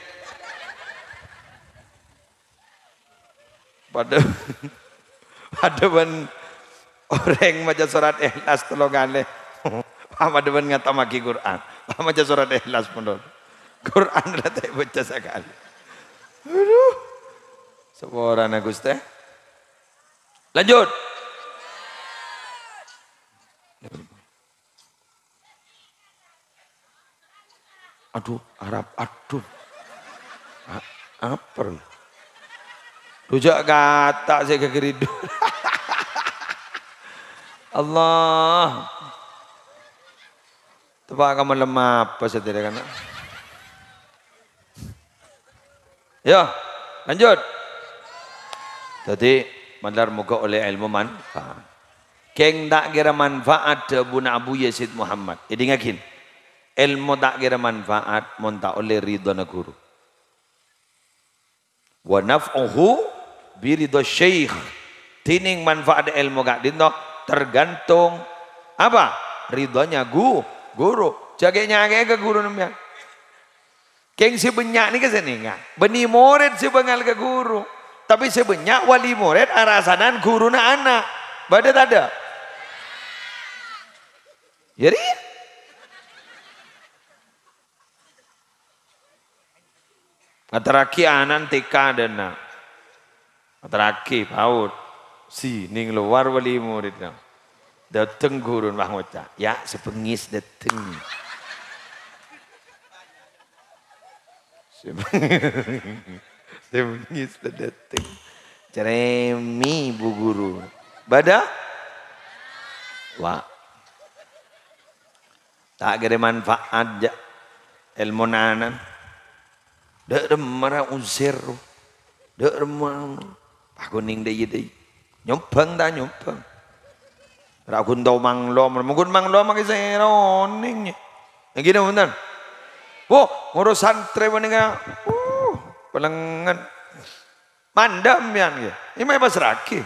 Pada pada ban orang maca surat Ikhlas tolongane. Pada ban ngatamaki Quran. Maca surat Ikhlas pun. Quran rata baca sekali. Aduh. Seorang Gusti. Lanjut. Aduh, Arab, aduh. Apa? Rujak kata saya ke kiri. Allah. Tebak kamu lemah apa saja kan? Ya, lanjut. Tadi mandar muka oleh ilmu manfaat. Keng tak kira manfaat Buna Abu Yazid Muhammad. Jadi ngakin. Ilmu tak kira manfaat monta oleh ridho na guru. Wa naf'uhu bi ridho syekh. Tining manfaat ilmu gak dino tergantung apa? Ridhonya gu, guru. Jaganya ke guru namanya. Keng si benyak ni kesini enggak. Beni murid si bengal ke guru. Tapi si benyak wali murid arasanan guru na anak. Badat ada. Jadi Atraki anan tika dana. Atraki paut. Si ning luar wali murid na. Dateng gurun wah ngoca. Ya sepengis dateng. Sepengis dateng. Ceremi bu guru. Bada? Wah. Tak kira manfaat ja. Ilmu nanan. Dek remara unsir, dek remara, aku ning deh deh, nyompang dah nyompang. Aku tahu manglo, mungkin manglo makai saya roningnya. Yang gini benar. Oh, ngurus santri mana? Uh, pelengan, mandam yang ya. Ini mah pas raki.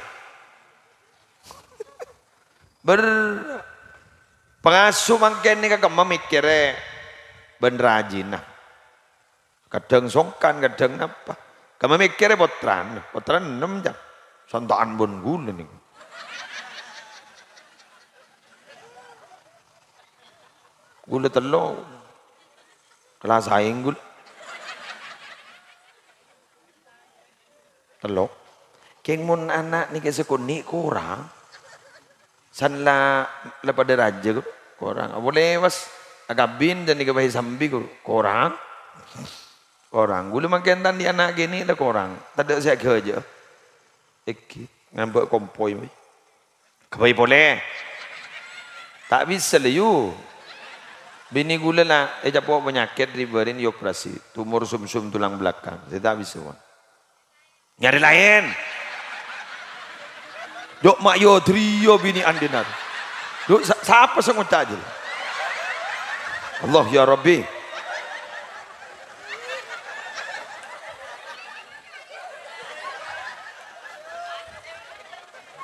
Ber pengasuh mangken ni kakak memikirnya ben rajin nah. Kadang songkan, kadang apa. Kamu mikirnya potran, potran enam jam. Santaan pun gula nih. Gula telur. Kelas saing gula. Telur. Keng mun anak ni kasi kuni kurang. Sanla lepas raja kurang. Boleh mas agabin dan ikabahi sambi kurang. Orang, gula makin tadi anak gini ada korang, tak ada saya kerja. Iki, ngambil kompoi, kebaik boleh. Tak bisa lah you. Bini gula lah, eh capok penyakit riberin operasi, tumor sumsum tulang belakang, saya tak bisa. Nyari lain. Dok mak yo trio bini andinar. Dok siapa sengut aja. Allah ya Rabbi.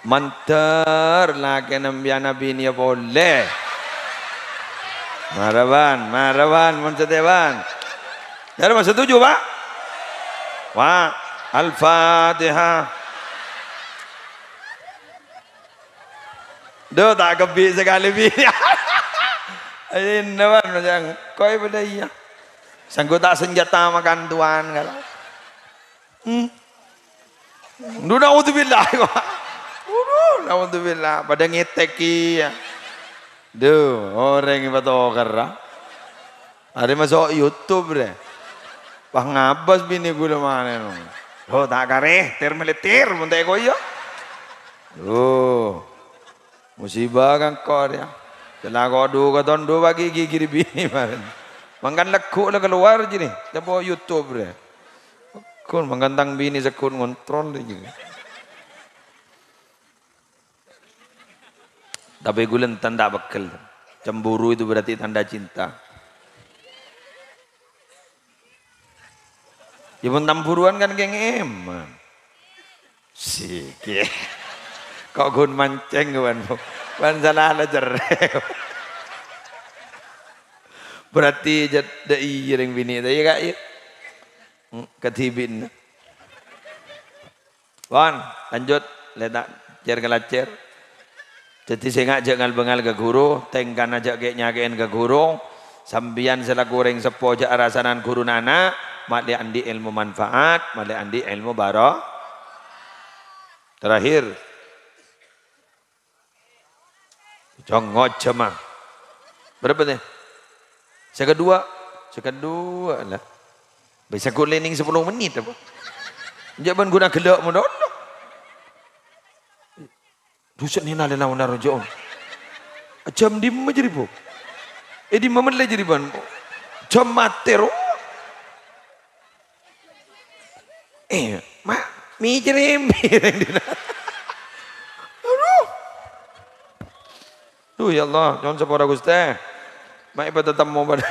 Mantar lagi nambian nabi ni boleh. Maraban, maraban, menceteban. Jadi masih setuju Pak? Wah, Al-Fatihah. Duh tak kebik sekali bini. Ini apa macam kau pada iya. Sanggup tak senjata makan tuan kalau. Hmm. Duh naudzubillah. Duh naudzubillah. Pada ngeteki ya. Duh orang yang betul kerah. Ada masuk YouTube deh. Wah ngabas bini gue mana nong. Oh tak kareh termeletir muntai kau ya. Duh. Musibah kan kau dia. Jelah kau dua kau tahun dua bagi gigi bini marin. Makan lekuk lah keluar je ni. Dapat YouTube dia. Kun menggantang bini sekun ngontrol lagi. Tapi gulen tanda bekal. Cemburu itu berarti tanda cinta. Ya pun tamburuan kan geng eman. Sikit. Kok gun mancing kawan. Wan salah lah cerai. Berarti jadi iring bini itu ya kak ya. Ketibin. Wan lanjut letak cer kelacer. Jadi saya ngajak ngal bengal ke guru, tengkan ajak ke nyagain ke guru. Sambian selaku orang sepo jak rasanan guru nana, mak andi ilmu manfaat, mak andi ilmu baro. Terakhir. Jonggot cemang. Berapa nih? Sekedua, sekedua lah. Bisa kau lening sepuluh menit apa? Jangan guna gelak mendono. Dusan ni nala lawan rajon. Jam di mana jadi bu? Eh di mana lagi jadi ban? Jam matero. Eh, mak, mi jerim. Duh ya Allah, jangan sepora Gusti. Mak ibadah temu pada.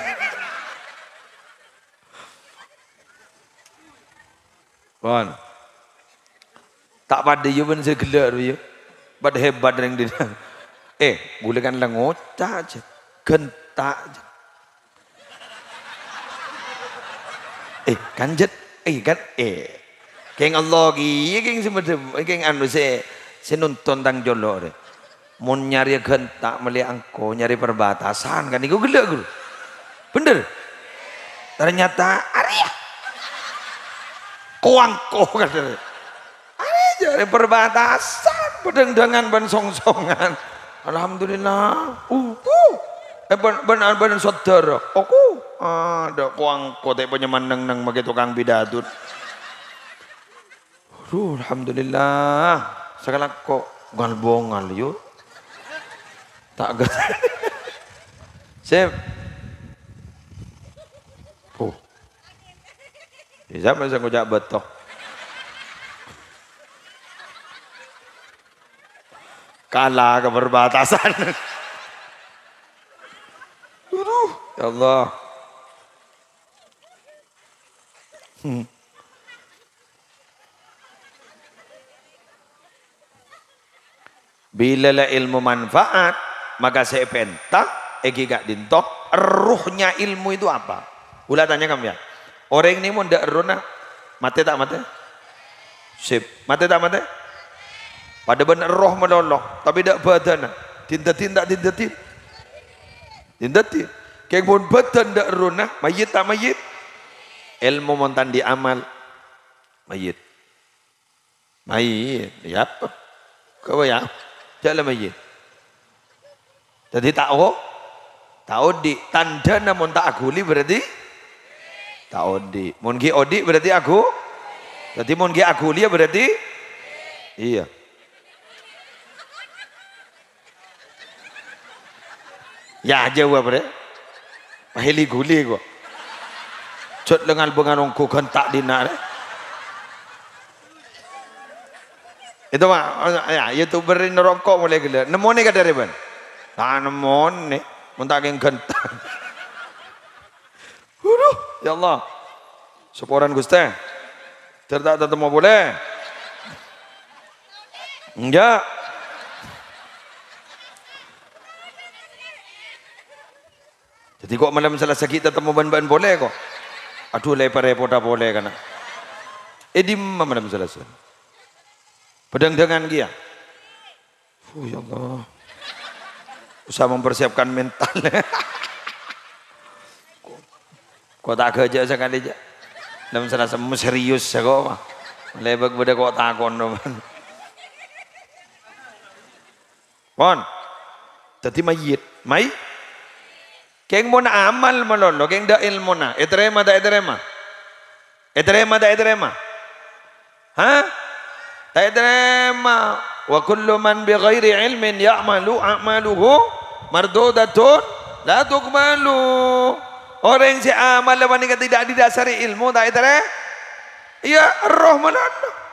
Bon. Tak pada you pun segelak you. Pada hebat yang dia. Eh, boleh kan lah ngocak aja. Gentak aja. Eh, kanjet. Eh, kan. Eh. Keng Allah ki. Keng semacam. Keng anu se. Se nonton tang jolok deh. Mau nyari gentak melihat angko, nyari perbatasan kan, itu gelak guru, bener. Ternyata Arya, koangko kan, Arya nyari perbatasan, pedang-dangan ban song-songan, alhamdulillah, uh, uh, eh ban ban ban saudara, aku ada koangko tapi punya mandang nang bagi tukang bidatut, uh, alhamdulillah, sekarang kok galbongal yuk. Tak gas. Sip. Oh. Siapa yang ngojak betok? Kalah ke perbatasan. Aduh, ya Allah. Hmm. Bila lah ilmu manfaat, maka saya pentak, egi gak dintok, ruhnya ilmu itu apa? Ulah tanya kamu ya. Orang ini mau ndak runa, mati tak mati? Sip, mati tak mati? Pada benar roh melolok, tapi tak badan. Tinta-tinta, tinta-tinta. Tinta-tinta. Kayak pun badan ndak runa, mayit tak mayit? Ilmu montan di amal, mayit. Mayit, ya apa? Kau ya? Jangan mayit. Jadi tahu, tahu di tanda namun tak aguli berarti tahu di. Mungkin odi berarti aku. Jadi mungkin aguli berarti iya. Ya jawab bre. Pahili guli gua. Cut lengan benganong ku gentak dina re. Itu mah ya YouTuber ini rokok mulai gila. Nemu nih kada riban. Nah nemu nih, muntah yang gentak. Waduh, ya Allah. Seporan Gusti. Tertak tetemu boleh. Enggak. Jadi kok malam Selasa kita temu ban-ban boleh kok. Aduh lepas repot boleh kan. Eh di malam Selasa. Pedang dengan dia. Oh ya Allah. Usah mempersiapkan mental. Kok tak kerja sekali aja. Dalam Selasa serius kok. Lebak beda kok takon teman. Pon. Tadi mayit, mai. Keng mo na amal malolo, keng da ilmo na. Etrema da etrema. Etrema da etrema. Ha? Da etrema. Wa kullu man bi ghairi ilmin ya'malu a'maluhu mardudatun la tuqbalu. Orang yang si amal lawan yang tidak didasari ilmu da etrema. Ya roh mana?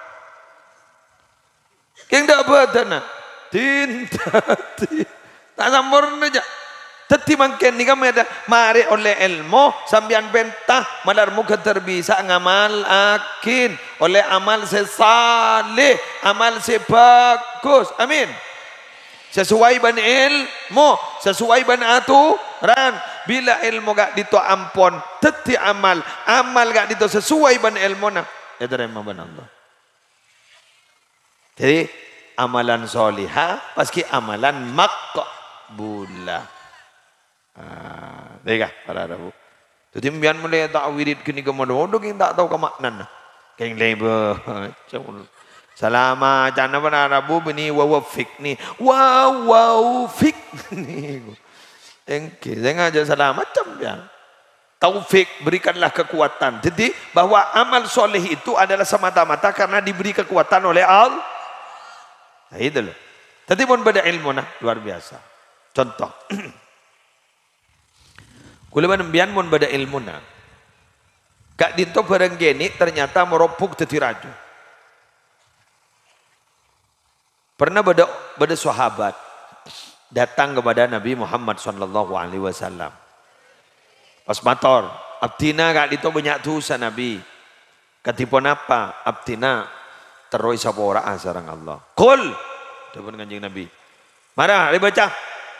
Keng da badana. Tinta. Tak sempurna aja. Teti mangken ni kami ada mari oleh ilmu sambian bentah malar muka terbisa ngamal akin oleh amal sesaleh amal sebagus amin sesuai ban ilmu sesuai ban aturan bila ilmu gak dito ampon teti amal amal gak dito sesuai ban ilmu na ya terima ban Allah. Jadi amalan solihah paski amalan makbulah. Ah, dega para rabu. Jadi biar mulai tak wirid kini kemodo, dong yang tak tahu kemaknan. Keng leba, selama cana para rabu bini wow fik ni, wow wow fik ni. Engke, jangan aja salah macam ya. Taufik berikanlah kekuatan. Jadi bahwa amal soleh itu adalah semata-mata karena diberi kekuatan oleh Allah. Nah itu loh. Tadi pun pada ilmu nah luar biasa. Contoh. Kuliban bian mun bada ilmuna. Kak dinto bareng geni ternyata meropuk teti raja. Pernah bada bada sahabat datang kepada Nabi Muhammad sallallahu alaihi wasallam. Pas mator, abtina kak dinto banyak dosa Nabi. Katipun apa? Abtina teroi sapora sareng Allah. Qul dipun kanjeng Nabi. Marah dibaca.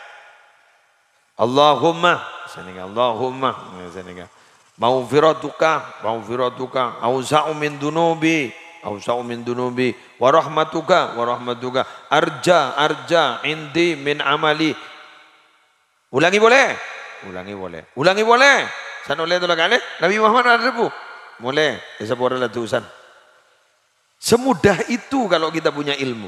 Allahumma senega Allahumma senega maghfiratuka maghfiratuka ausa'u min dunubi ausa'u min dunubi wa rahmatuka wa rahmatuka arja arja indi min amali. Ulangi boleh? Ulangi boleh. Ulangi boleh. San oleh tolak kali Nabi Muhammad ada bu. Boleh. Esa boleh lah tulisan. Semudah itu kalau kita punya ilmu.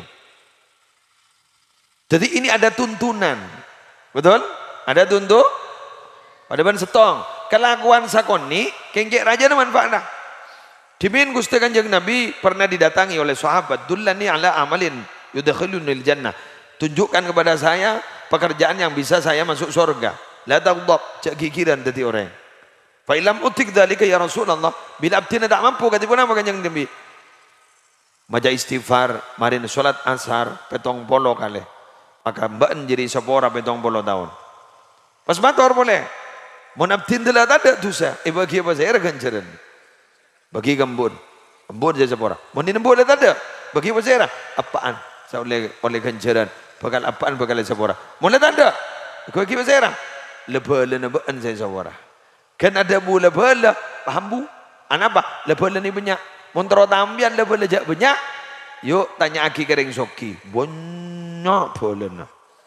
Jadi ini ada tuntunan. Betul? Ada tuntut? Pada ban setong. Kelakuan sakoni, kenggek raja na manfaatna. Dimin Gusti Kanjeng Nabi pernah didatangi oleh sahabat. Dullani ala amalin yudkhilunil jannah. Tunjukkan kepada saya pekerjaan yang bisa saya masuk surga. La taghdab, cak gigiran tadi orang. Fa ilam utik dzalika ya Rasulullah. Bila abdina tak mampu katipun apa Kanjeng Nabi? Maja istighfar, marin salat asar petong polo kali. Maka mbak jadi sepora petong polo tahun. Pas mator boleh. Mun abdin telah tak ada dosa. Eh bagi apa saya ganjaran. Bagi gambut. Gambut saja sepora. Mun ini boleh tak ada. Bagi apa saya? Apaan? Saya oleh oleh ganjaran. Bakal apaan bakal sepora. Mun tak ada. Bagi apa saya? Lebala nabaan saya sepora. Kan ada bu lebala. Paham bu? Anapa? Lebala ni banyak. Mun terus tambian lebala jak banyak. Yuk tanya aki kering soki. Banyak boleh.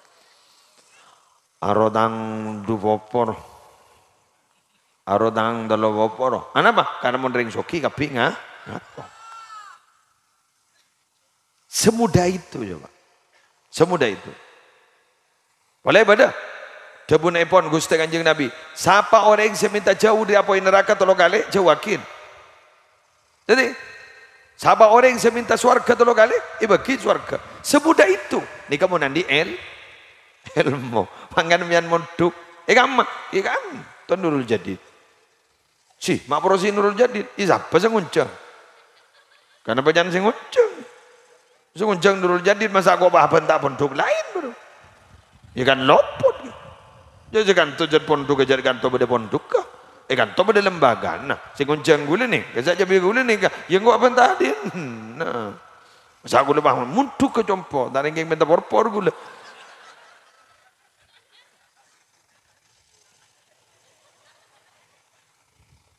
Arodang dupopor, arodang dalawopor. Anapa? Karena mau ring soki kapi ngah. Semudah itu coba. Semudah itu. Boleh pada? Debun epon Gusti Kanjeng Nabi. Siapa orang yang minta jauh dari api neraka tolong kali jauhakin. Jadi siapa orang yang minta surga tolong kali, ibagi surga. Semudah itu. Ini kamu nanti el. Ilmu pangan mian monduk eh kamu eh kamu tuan Nurul Jadid si mak prosi Nurul Jadid iya apa sih nguncang karena panjang sih nguncang sih nguncang Nurul Jadid masa aku apa bentak pondok lain bro ya kan lopot jadi kan tujuan pondok jadi kan toh beda pondok kah eh kan toh beda lembaga nah sih nguncang gue nih kesal jadi gue nih kah yang gue apa tadi nah masa aku lebah munduk ke compo dari yang minta porpor gue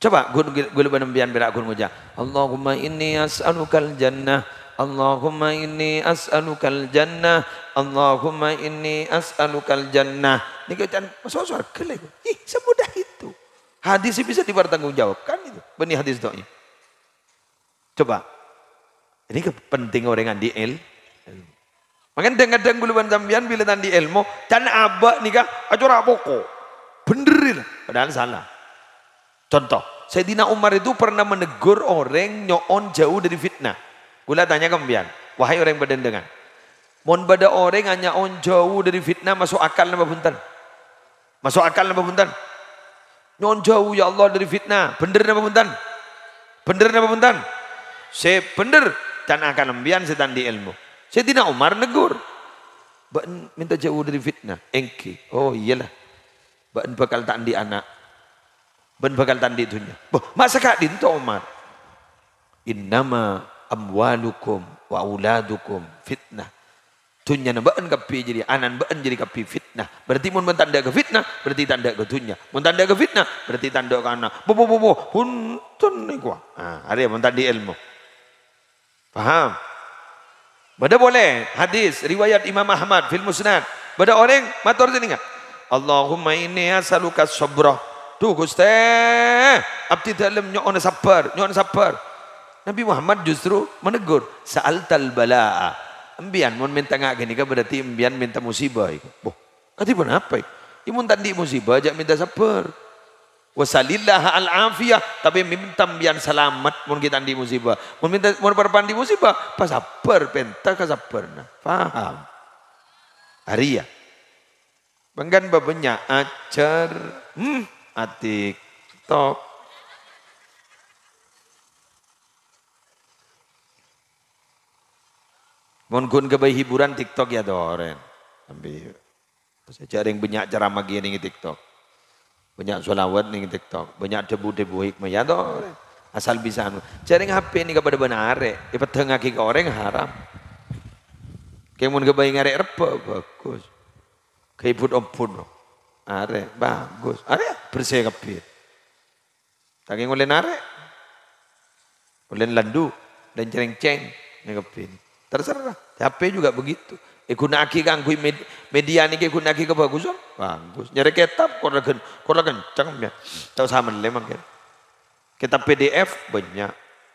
Coba gula benembian berak gun nguja. Allahumma inni as'alukal jannah. Allahumma inni as'alukal jannah. Allahumma inni as'alukal jannah. Ini kan masuk surga lagi. Ih, semudah itu. Hadis bisa dipertanggungjawabkan itu. Benih hadis doanya. Coba. Ini penting orang di il. Makanya kadang-kadang guluban sambian bila tandi ilmu, dan abak nikah acura pokok. Bener lah. Padahal salah. Contoh, Sayyidina Umar itu pernah menegur orang nyoon jauh dari fitnah. Gula tanya kembian, wahai orang berdendengan. Mon pada orang hanya on jauh dari fitnah masuk akal nama punten. Masuk akal nama punten. Nyoon jauh ya Allah dari fitnah. Bener nama punten. Bener nama punten. Saya bener dan akan lembian setan di ilmu. Sayyidina Umar negur. Baen minta jauh dari fitnah. Engki. Oh iyalah. Baen bakal tandi anak. Ben bakal tandi dunia. Boh, masa kak dinto Umar. Innama amwalukum wa auladukum fitnah. Dunia na baan kapi jadi anan baan jadi kapi fitnah. Berarti mun tanda ke fitnah, berarti tanda ke dunia. Mun tanda ke fitnah, berarti tanda ke anak. Bo bo bo bo, punten ni gua. Ah, ada mun tandi ilmu. Paham? Bada boleh hadis riwayat Imam Ahmad fil Musnad. Bada orang matur teningat. Allahumma inni as'aluka sabrah. Tuh Gusti, abdi dalam nyoon sabar, nyoon sabar. Nabi Muhammad justru menegur, sa'altal balaa. Embian mun minta ngak gini kan berarti embian minta musibah iku. Boh, kati pun apa iku? Imun tandi musibah aja minta sabar. Wasalillah al afiyah, tapi minta embian selamat mun kita tandi musibah. Mun minta mun perpandi musibah, pas sabar penta ka sabarna. Paham? Aria. Banggan babenya ajar. Hmm. Atik TikTok. Mon gun ke hiburan TikTok ya doren. Ambil. Saya yang banyak ceramah gini di TikTok. Banyak sholawat nih TikTok. Banyak debu-debu hikmah ya doren. Asal bisa anu. Jaring H P ini kepada benar. Ya petengah ke orang haram. Kayak mon ke bayi ngarek repa bagus. Kayak pun ompun. Are bagus, are bersih kabeh. Saking oleh narek, oleh landu dan cereng-ceng nih kabeh. Terserah. H P juga begitu. Ikunaki kanggo media niki ikunaki kebagusan, bagus. Nyari kitab kok legen, kok legen kencang ya. Tahu sama lemang kan. Kitab P D F banyak.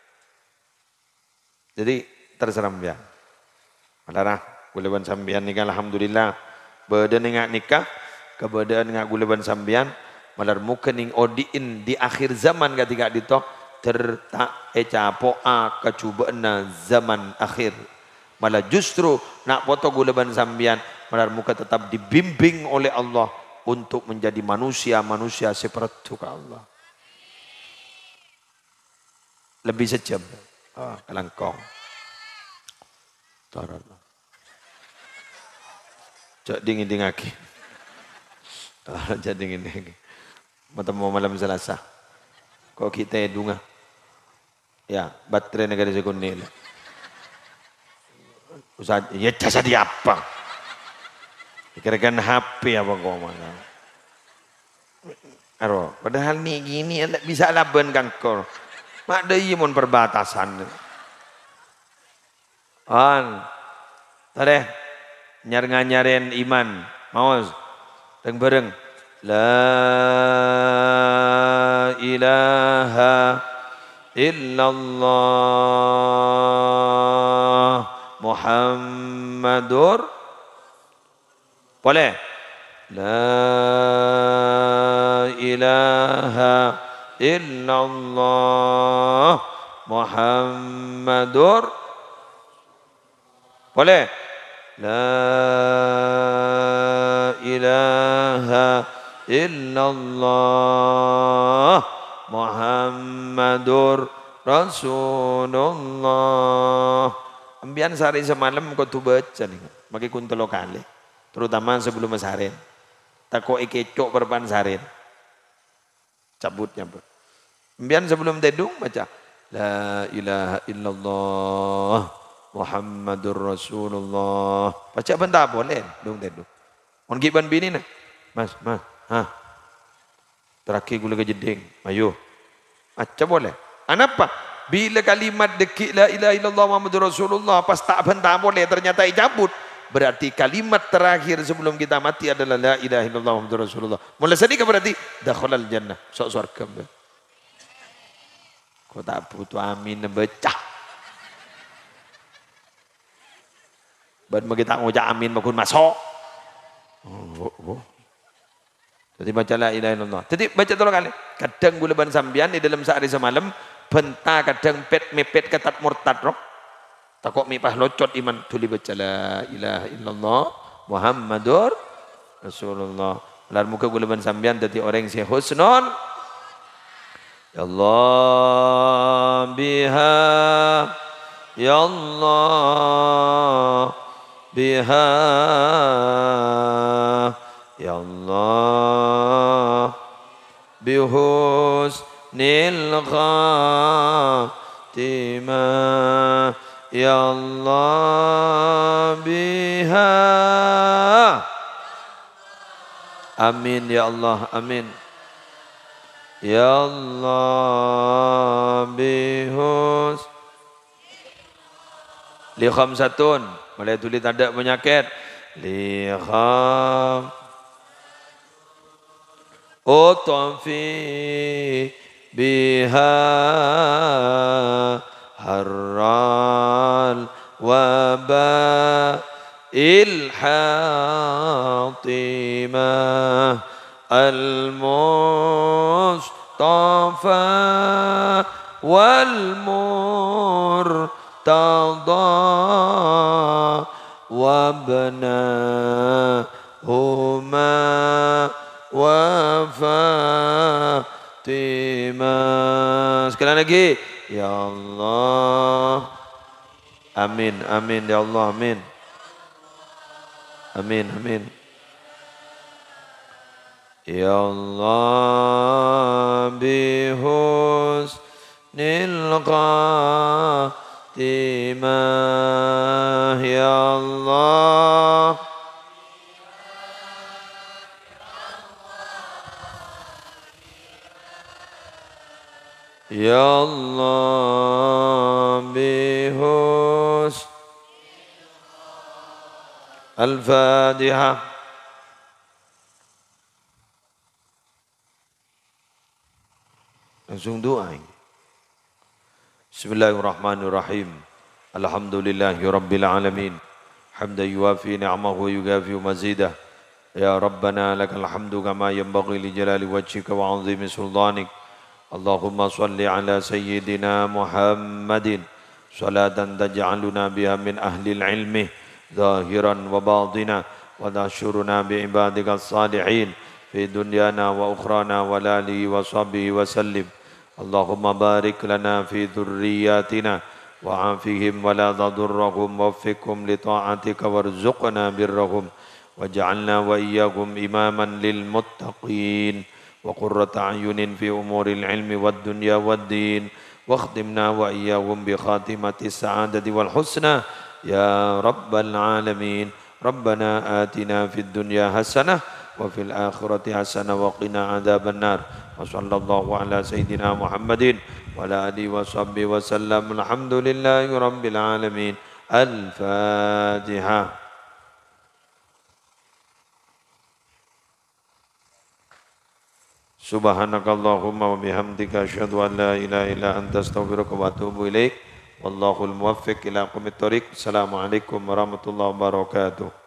Jadi terserah ya. Malarah kuleban sambian nikah alhamdulillah. Badan ngak nikah keberadaan ngagulaban sambian malar mukening odiin di akhir zaman ketika ditok tertak eca poa kecubaana zaman akhir malah justru nak foto gulaban sambian malar muka tetap dibimbing oleh Allah untuk menjadi manusia-manusia seperti Allah lebih sejam ah kelangkong tarallah cak dingin-dingin lagi. Ah, jadi ini, mau malam Selasa. Kok kita dunga? Ya, baterai negara sekunil. Usah, ya jasa di apa? Dikirakan H P apa kau mana? Aro, padahal nih gini, bisa laban kangkor. Mak daya mon perbatasan. On, tadi nyar-nyaren iman, mau. Teng bareng la ilaha illallah Muhammadur boleh la ilaha illallah Muhammadur boleh la ilaha illallah Muhammadur Rasulullah. Ambian sehari semalam kau tu baca nih, bagi kuntelo kali, terutama sebelum masarin. Tako ikecok perpan sarin, cabutnya. Ambian sebelum tedung baca la ilaha illallah Muhammadur Rasulullah. Baca bentar boleh dong tedung. On giban bini na, mas, mas, ha, terakhir gula kejeding, ayo, Macam boleh. Kenapa? Bila kalimat dekik la ilaha illallah Muhammadur Rasulullah pas tak bentah boleh ternyata dicabut. Berarti kalimat terakhir sebelum kita mati adalah la ilaha illallah Muhammadur Rasulullah. Mulai sedih berarti dakhalal jannah, sok surga. Kau tak butuh amin becah. Ban kita ngucap amin makun masuk. Oh, oh. Jadi baca la ilaha illallah. Jadi baca tolong kali. Kadang gula ban sambian di dalam sehari semalam benta kadang pet mepet ketat murtad roh. Takut mipah locot iman tuli baca la ilaha illallah Muhammadur Rasulullah. Lar muka gula ban sambian dadi orang si husnul. Ya Allah biha ya Allah biha ya Allah bihusnil khatimah ya Allah biha. Amin ya Allah, amin ya Allah bihus li khamsatun. Mulai tulis tanda penyakit li kham utfi biha harral waba ilhatimah al-mustafa wal-murtada wabnahuma wa Fatimah. Sekali lagi ya Allah. Amin, amin ya Allah, amin. Amin, amin. Ya Allah bihusnil khatimah ya Allah. Ya Allah bihus Al-Fatihah. Langsung doa ini. Bismillahirrahmanirrahim. Alhamdulillahi rabbil alamin. Hamdan yuwafi ni'amahu wa yugafi mazidah. Ya Rabbana lakal hamdu kama yanbaghi li jalali wajhika wa 'azimi sultanik. Allahumma salli ala sayyidina Muhammadin salatan taj'aluna biha min ahli ilmi zahiran wa batina wa nashuruna bi ibadika salihin fi dunyana wa ukhrana wa lali wa sahbihi wa sallim. Allahumma barik lana fi dhurriyyatina wa afihim wa la tadurrahum wa waffiqhum li ta'atika warzuqna birrahum waj'alna wa iyyakum imaman lil muttaqin wa qurrata a'yunin fi umuril ilmi wad dunya wad din واختمنا وإياهم بخاتمة السعادة والحسنى يا رب العالمين. ربنا آتنا في الدنيا حسنة وفي الآخرة حسنة وقنا عذاب النار. وصلى الله على سيدنا محمد وعلى آله وصحبه وسلم. الحمد لله رب العالمين. الفاتحة. Subhanakallahumma wa bihamdika asyhadu an la ilaha illa anta astaghfiruka wa atubu ilaik. Wallahul muwaffiq ila aqwamit thoriq. Assalamualaikum warahmatullahi wabarakatuh.